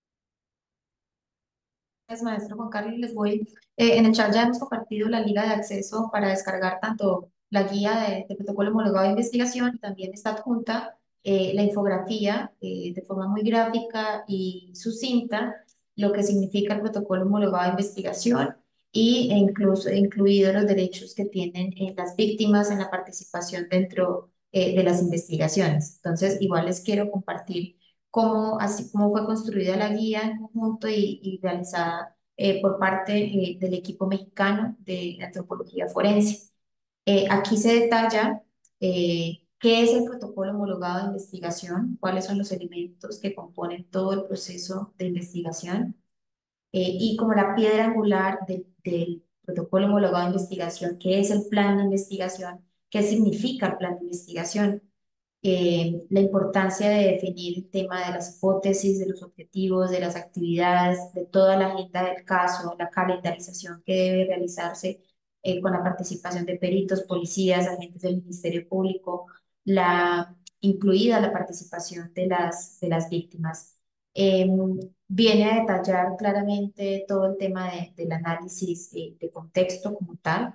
maestro Juan Carlos. Les voy, eh, en el chat ya hemos compartido la liga de acceso para descargar tanto la guía de, de protocolo homologado de investigación y también está adjunta eh, la infografía eh, de forma muy gráfica y sucinta, lo que significa el protocolo homologado de investigación y, e incluso e incluidos los derechos que tienen eh, las víctimas en la participación dentro eh, de las investigaciones. Entonces, igual les quiero compartir cómo, así como fue construida la guía en conjunto y, y realizada eh, por parte eh, del equipo mexicano de antropología forense. Eh, aquí se detalla eh, qué es el protocolo homologado de investigación, cuáles son los elementos que componen todo el proceso de investigación eh, y como la piedra angular de- del protocolo homologado de investigación, qué es el plan de investigación, qué significa el plan de investigación, eh, la importancia de definir el tema de las hipótesis, de los objetivos, de las actividades, de toda la agenda del caso, la calendarización que debe realizarse eh, con la participación de peritos, policías, agentes del Ministerio Público, la, incluida la participación de las, de las víctimas. Em, viene a detallar claramente todo el tema de- del análisis eh, de contexto como tal,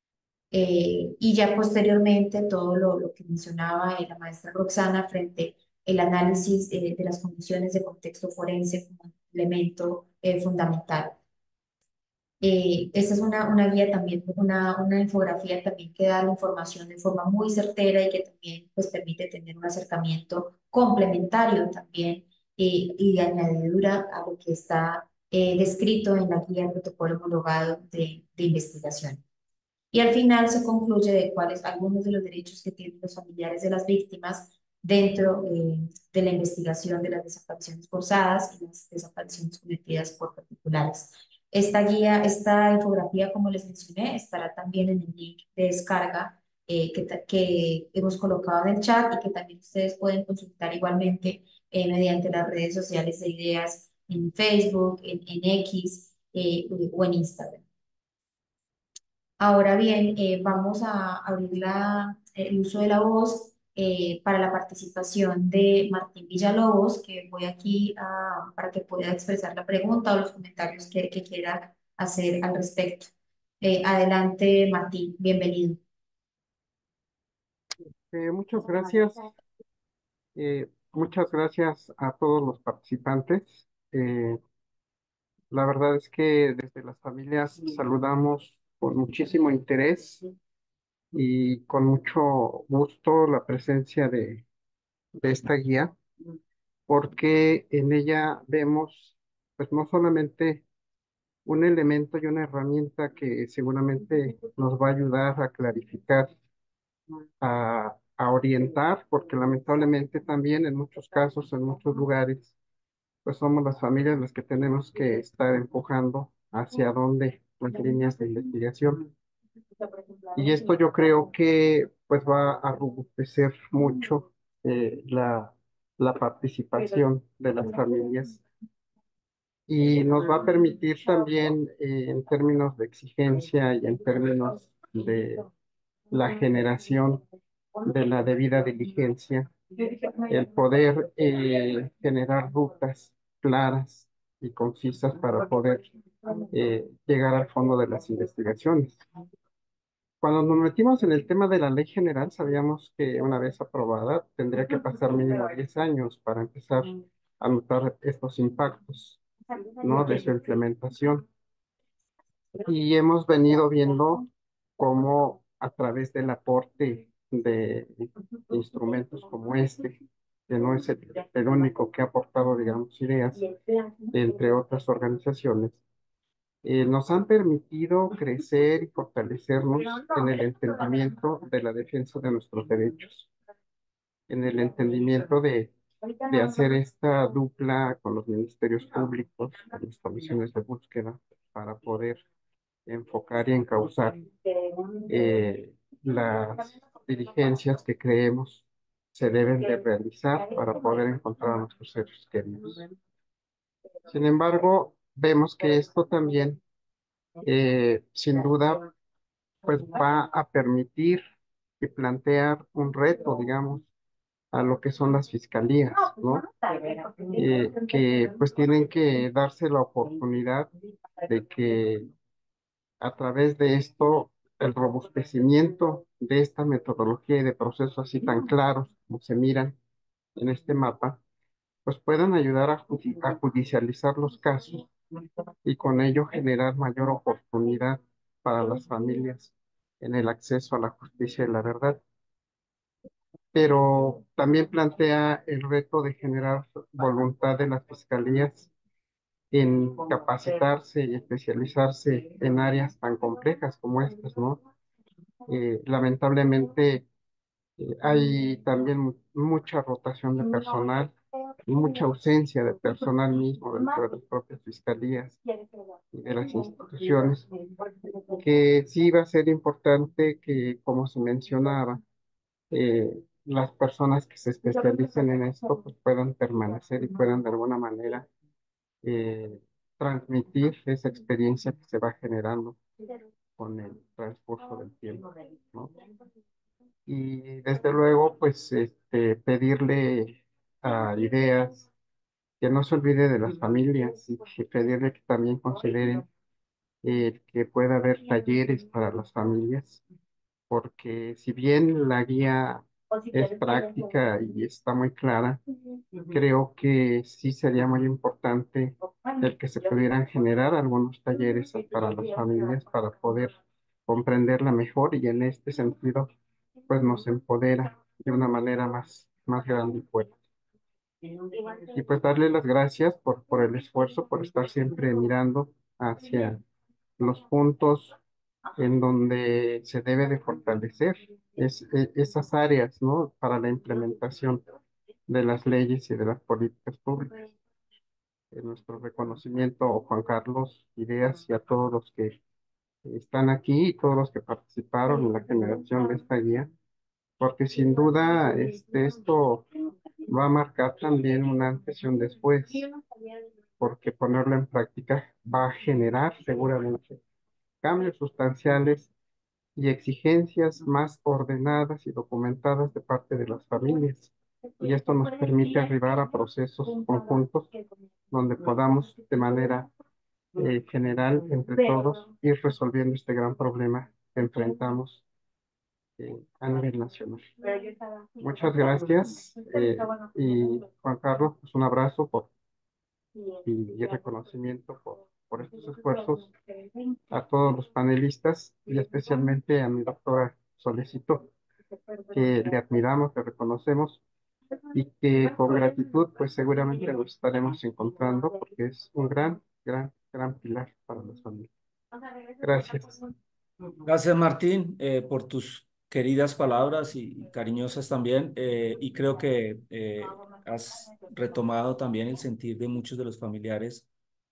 eh, y ya posteriormente todo lo, lo que mencionaba eh, la maestra Roxana frente el análisis eh, de las condiciones de contexto forense como un elemento eh, fundamental. Eh, esta es una, una guía también, una, una infografía también que da la información de forma muy certera y que también pues, permite tener un acercamiento complementario también eh, y de añadidura a lo que está eh, descrito en la guía del protocolo homologado de, de investigación. Y al final se concluye de cuáles algunos de los derechos que tienen los familiares de las víctimas dentro eh, de la investigación de las desapariciones forzadas y las desapariciones cometidas por particulares. Esta guía, esta infografía, como les mencioné, estará también en el link de descarga eh, que, que hemos colocado en el chat y que también ustedes pueden consultar igualmente eh, mediante las redes sociales de Ideas en Facebook, en, en X eh, o en Instagram. Ahora bien, eh, vamos a abrir la- el uso de la voz eh, para la participación de Martín Villalobos, que voy aquí a- para que pueda expresar la pregunta o los comentarios que, que quiera hacer al respecto. Eh, adelante, Martín, bienvenido. Eh, muchas gracias. Eh, muchas gracias a todos los participantes. Eh, la verdad es que desde las familias saludamos con muchísimo interés y con mucho gusto la presencia de, de esta guía, porque en ella vemos, pues no solamente un elemento y una herramienta que seguramente nos va a ayudar a clarificar, a, a orientar, porque lamentablemente también en muchos casos, en muchos lugares, pues somos las familias las que tenemos que estar empujando hacia dónde las líneas de investigación. Y esto yo creo que pues va a robustecer mucho eh, la, la participación de las familias y nos va a permitir también eh, en términos de exigencia y en términos de la generación de la debida diligencia, el poder eh, generar rutas claras y concisas para poder eh, llegar al fondo de las investigaciones. Cuando nos metimos en el tema de la ley general, sabíamos que una vez aprobada tendría que pasar mínimo diez años para empezar a notar estos impactos, ¿no? De su implementación. Y hemos venido viendo cómo a través del aporte de instrumentos como este, que no es el, el único que ha aportado, digamos, ideas, entre otras organizaciones, eh, nos han permitido crecer y fortalecernos en el entendimiento de la defensa de nuestros derechos, en el entendimiento de, de hacer esta dupla con los ministerios públicos, con las comisiones de búsqueda, para poder enfocar y encauzar eh, las diligencias que creemos se deben de realizar para poder encontrar a nuestros seres queridos. Sin embargo, vemos que esto también, eh, sin duda, pues va a permitir y plantear un reto, digamos, a lo que son las fiscalías, ¿no? Eh, que pues tienen que darse la oportunidad de que a través de esto, el robustecimiento de esta metodología y de procesos así tan claros como se miran en este mapa, pues puedan ayudar a, judi- a judicializar los casos y con ello generar mayor oportunidad para las familias en el acceso a la justicia y la verdad. Pero también plantea el reto de generar voluntad de las fiscalías en capacitarse y especializarse en áreas tan complejas como estas, ¿no? Eh, lamentablemente eh, hay también mu- mucha rotación de personal, mucha ausencia de personal mismo dentro de las propias fiscalías y de las instituciones, que sí va a ser importante que, como se mencionaba, eh, las personas que se especialicen en esto pues puedan permanecer y puedan de alguna manera eh, transmitir esa experiencia que se va generando con el transcurso del tiempo, ¿no? Y desde luego, pues, este, pedirle a ideas que no se olvide de las familias y que pedirle que también consideren eh, que pueda haber talleres para las familias, porque si bien la guía es práctica y está muy clara, creo que sí sería muy importante el que se pudieran generar algunos talleres para las familias para poder comprenderla mejor y en este sentido, pues nos empodera de una manera más, más grande y fuerte. Y pues darle las gracias por, por el esfuerzo, por estar siempre mirando hacia los puntos en donde se debe de fortalecer es, e- esas áreas, ¿no? Para la implementación de las leyes y de las políticas públicas. En nuestro reconocimiento, Juan Carlos, ideas y a todos los que están aquí y todos los que participaron en la generación de esta guía, porque sin duda este, esto va a marcar también un antes y un después, porque ponerlo en práctica va a generar seguramente cambios sustanciales y exigencias más ordenadas y documentadas de parte de las familias. Y esto nos permite arribar a procesos conjuntos donde podamos de manera eh, general, entre todos, ir resolviendo este gran problema que enfrentamos eh, a nivel nacional. Muchas gracias eh, y Juan Carlos, pues un abrazo por, y, y reconocimiento por, por estos esfuerzos a todos los panelistas y especialmente a mi doctora Solecito, que le admiramos, le reconocemos y que con gratitud pues seguramente nos estaremos encontrando porque es un gran, gran, gran pilar para las familias. Gracias. Gracias, Martín, eh, por tus queridas palabras y cariñosas también. Eh, y creo que eh, has retomado también el sentir de muchos de los familiares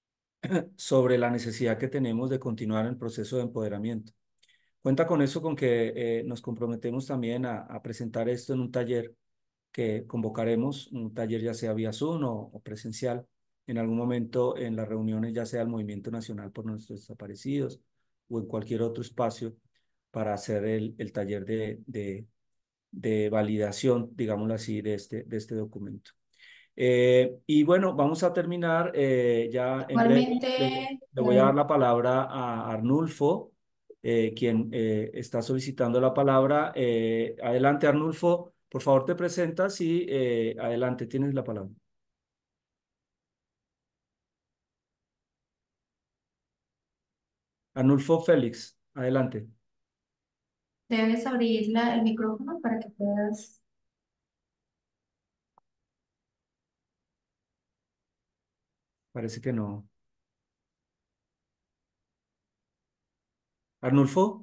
sobre la necesidad que tenemos de continuar el proceso de empoderamiento. Cuenta con eso, con que eh, nos comprometemos también a, a presentar esto en un taller que convocaremos, un taller ya sea vía Zoom o, o presencial, en algún momento en las reuniones, ya sea el Movimiento Nacional por Nuestros Desaparecidos o en cualquier otro espacio para hacer el, el taller de, de, de validación, digámoslo así, de este, de este documento. Eh, y bueno, vamos a terminar eh, ya en breve. Le, Igualmente, le voy a dar eh, la palabra a Arnulfo, eh, quien eh, está solicitando la palabra. Eh, adelante, Arnulfo, por favor te presentas y eh, adelante, tienes la palabra. Arnulfo Félix, adelante. Debes abrir la- el micrófono para que puedas. Parece que no. ¿Arnulfo?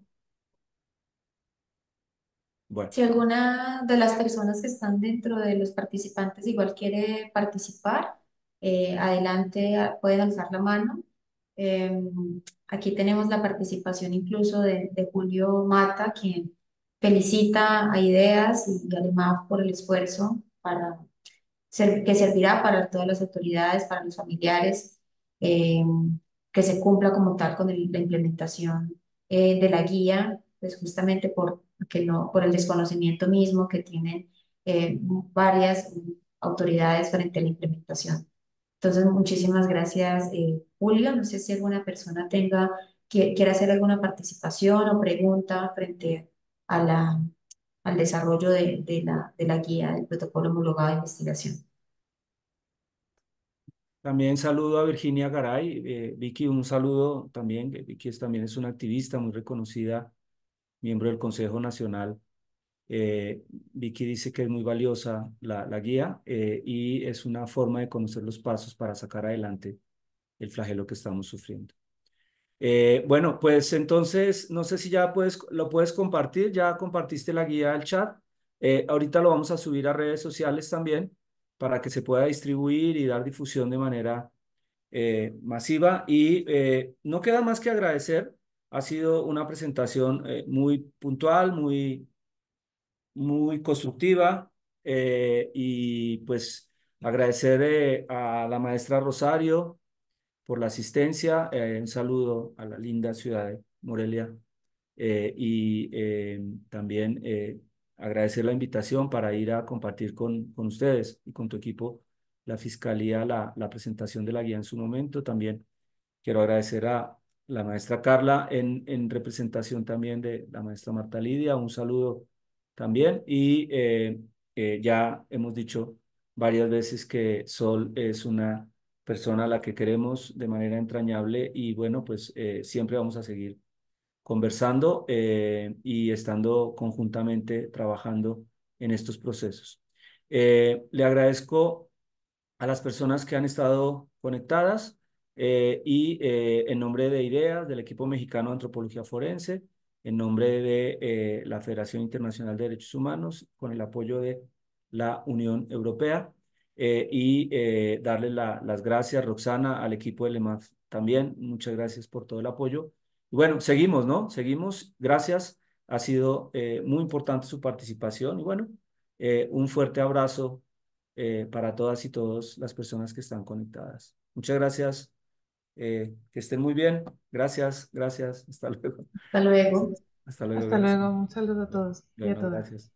Bueno, Si alguna de las personas que están dentro de los participantes igual quiere participar, eh, adelante, a- pueden alzar la mano. Eh, Aquí tenemos la participación incluso de, de Julio Mata, quien felicita a Ideas y a Alemaf por el esfuerzo para ser- que servirá para todas las autoridades, para los familiares, eh, que se cumpla como tal con el- la implementación eh, de la guía, pues justamente por, que no, por el desconocimiento mismo que tienen eh, varias autoridades frente a la implementación. Entonces, muchísimas gracias, eh, Julio. No sé si alguna persona tenga, que, quiera hacer alguna participación o pregunta frente a la, al desarrollo de, de la, de la guía del protocolo homologado de investigación. también saludo a Virginia Garay. Eh, Vicky, un saludo también. que Vicky es, también es una activista muy reconocida, miembro del Consejo Nacional. Eh, Vicky dice que es muy valiosa la, la guía eh, y es una forma de conocer los pasos para sacar adelante el flagelo que estamos sufriendo. Eh, bueno, pues entonces, no sé si ya puedes, lo puedes compartir, ya compartiste la guía al chat. Eh, ahorita lo vamos a subir a redes sociales también para que se pueda distribuir y dar difusión de manera eh, masiva. Y eh, no queda más que agradecer. Ha sido una presentación eh, muy puntual, muy, muy constructiva eh, y pues agradecer eh, a la maestra Rosario por la asistencia. Eh, un saludo a la linda ciudad de Morelia eh, y eh, también eh, agradecer la invitación para ir a compartir con, con ustedes y con tu equipo, la Fiscalía, la, la presentación de la guía en su momento. También quiero agradecer a la maestra Carla en, en representación también de la maestra Marta Lidia. Un saludo también y eh, eh, ya hemos dicho varias veces que Sol es una persona a la que queremos de manera entrañable y bueno, pues eh, siempre vamos a seguir conversando eh, y estando conjuntamente trabajando en estos procesos. Eh, le agradezco a las personas que han estado conectadas eh, y eh, en nombre de IDEA, del equipo mexicano de antropología forense, en nombre de eh, la Federación Internacional de Derechos Humanos, con el apoyo de la Unión Europea, eh, y eh, darle la, las gracias, Roxana, al equipo de LEMAF también. Muchas gracias por todo el apoyo. Y bueno, seguimos, ¿no? Seguimos. Gracias. Ha sido eh, muy importante su participación y bueno, eh, un fuerte abrazo eh, para todas y todos las personas que están conectadas. Muchas gracias. Eh, que estén muy bien. Gracias, gracias. Hasta luego. Hasta luego. Hasta luego, Hasta gracias. luego. Un saludo a todos y a Bueno, todas. gracias.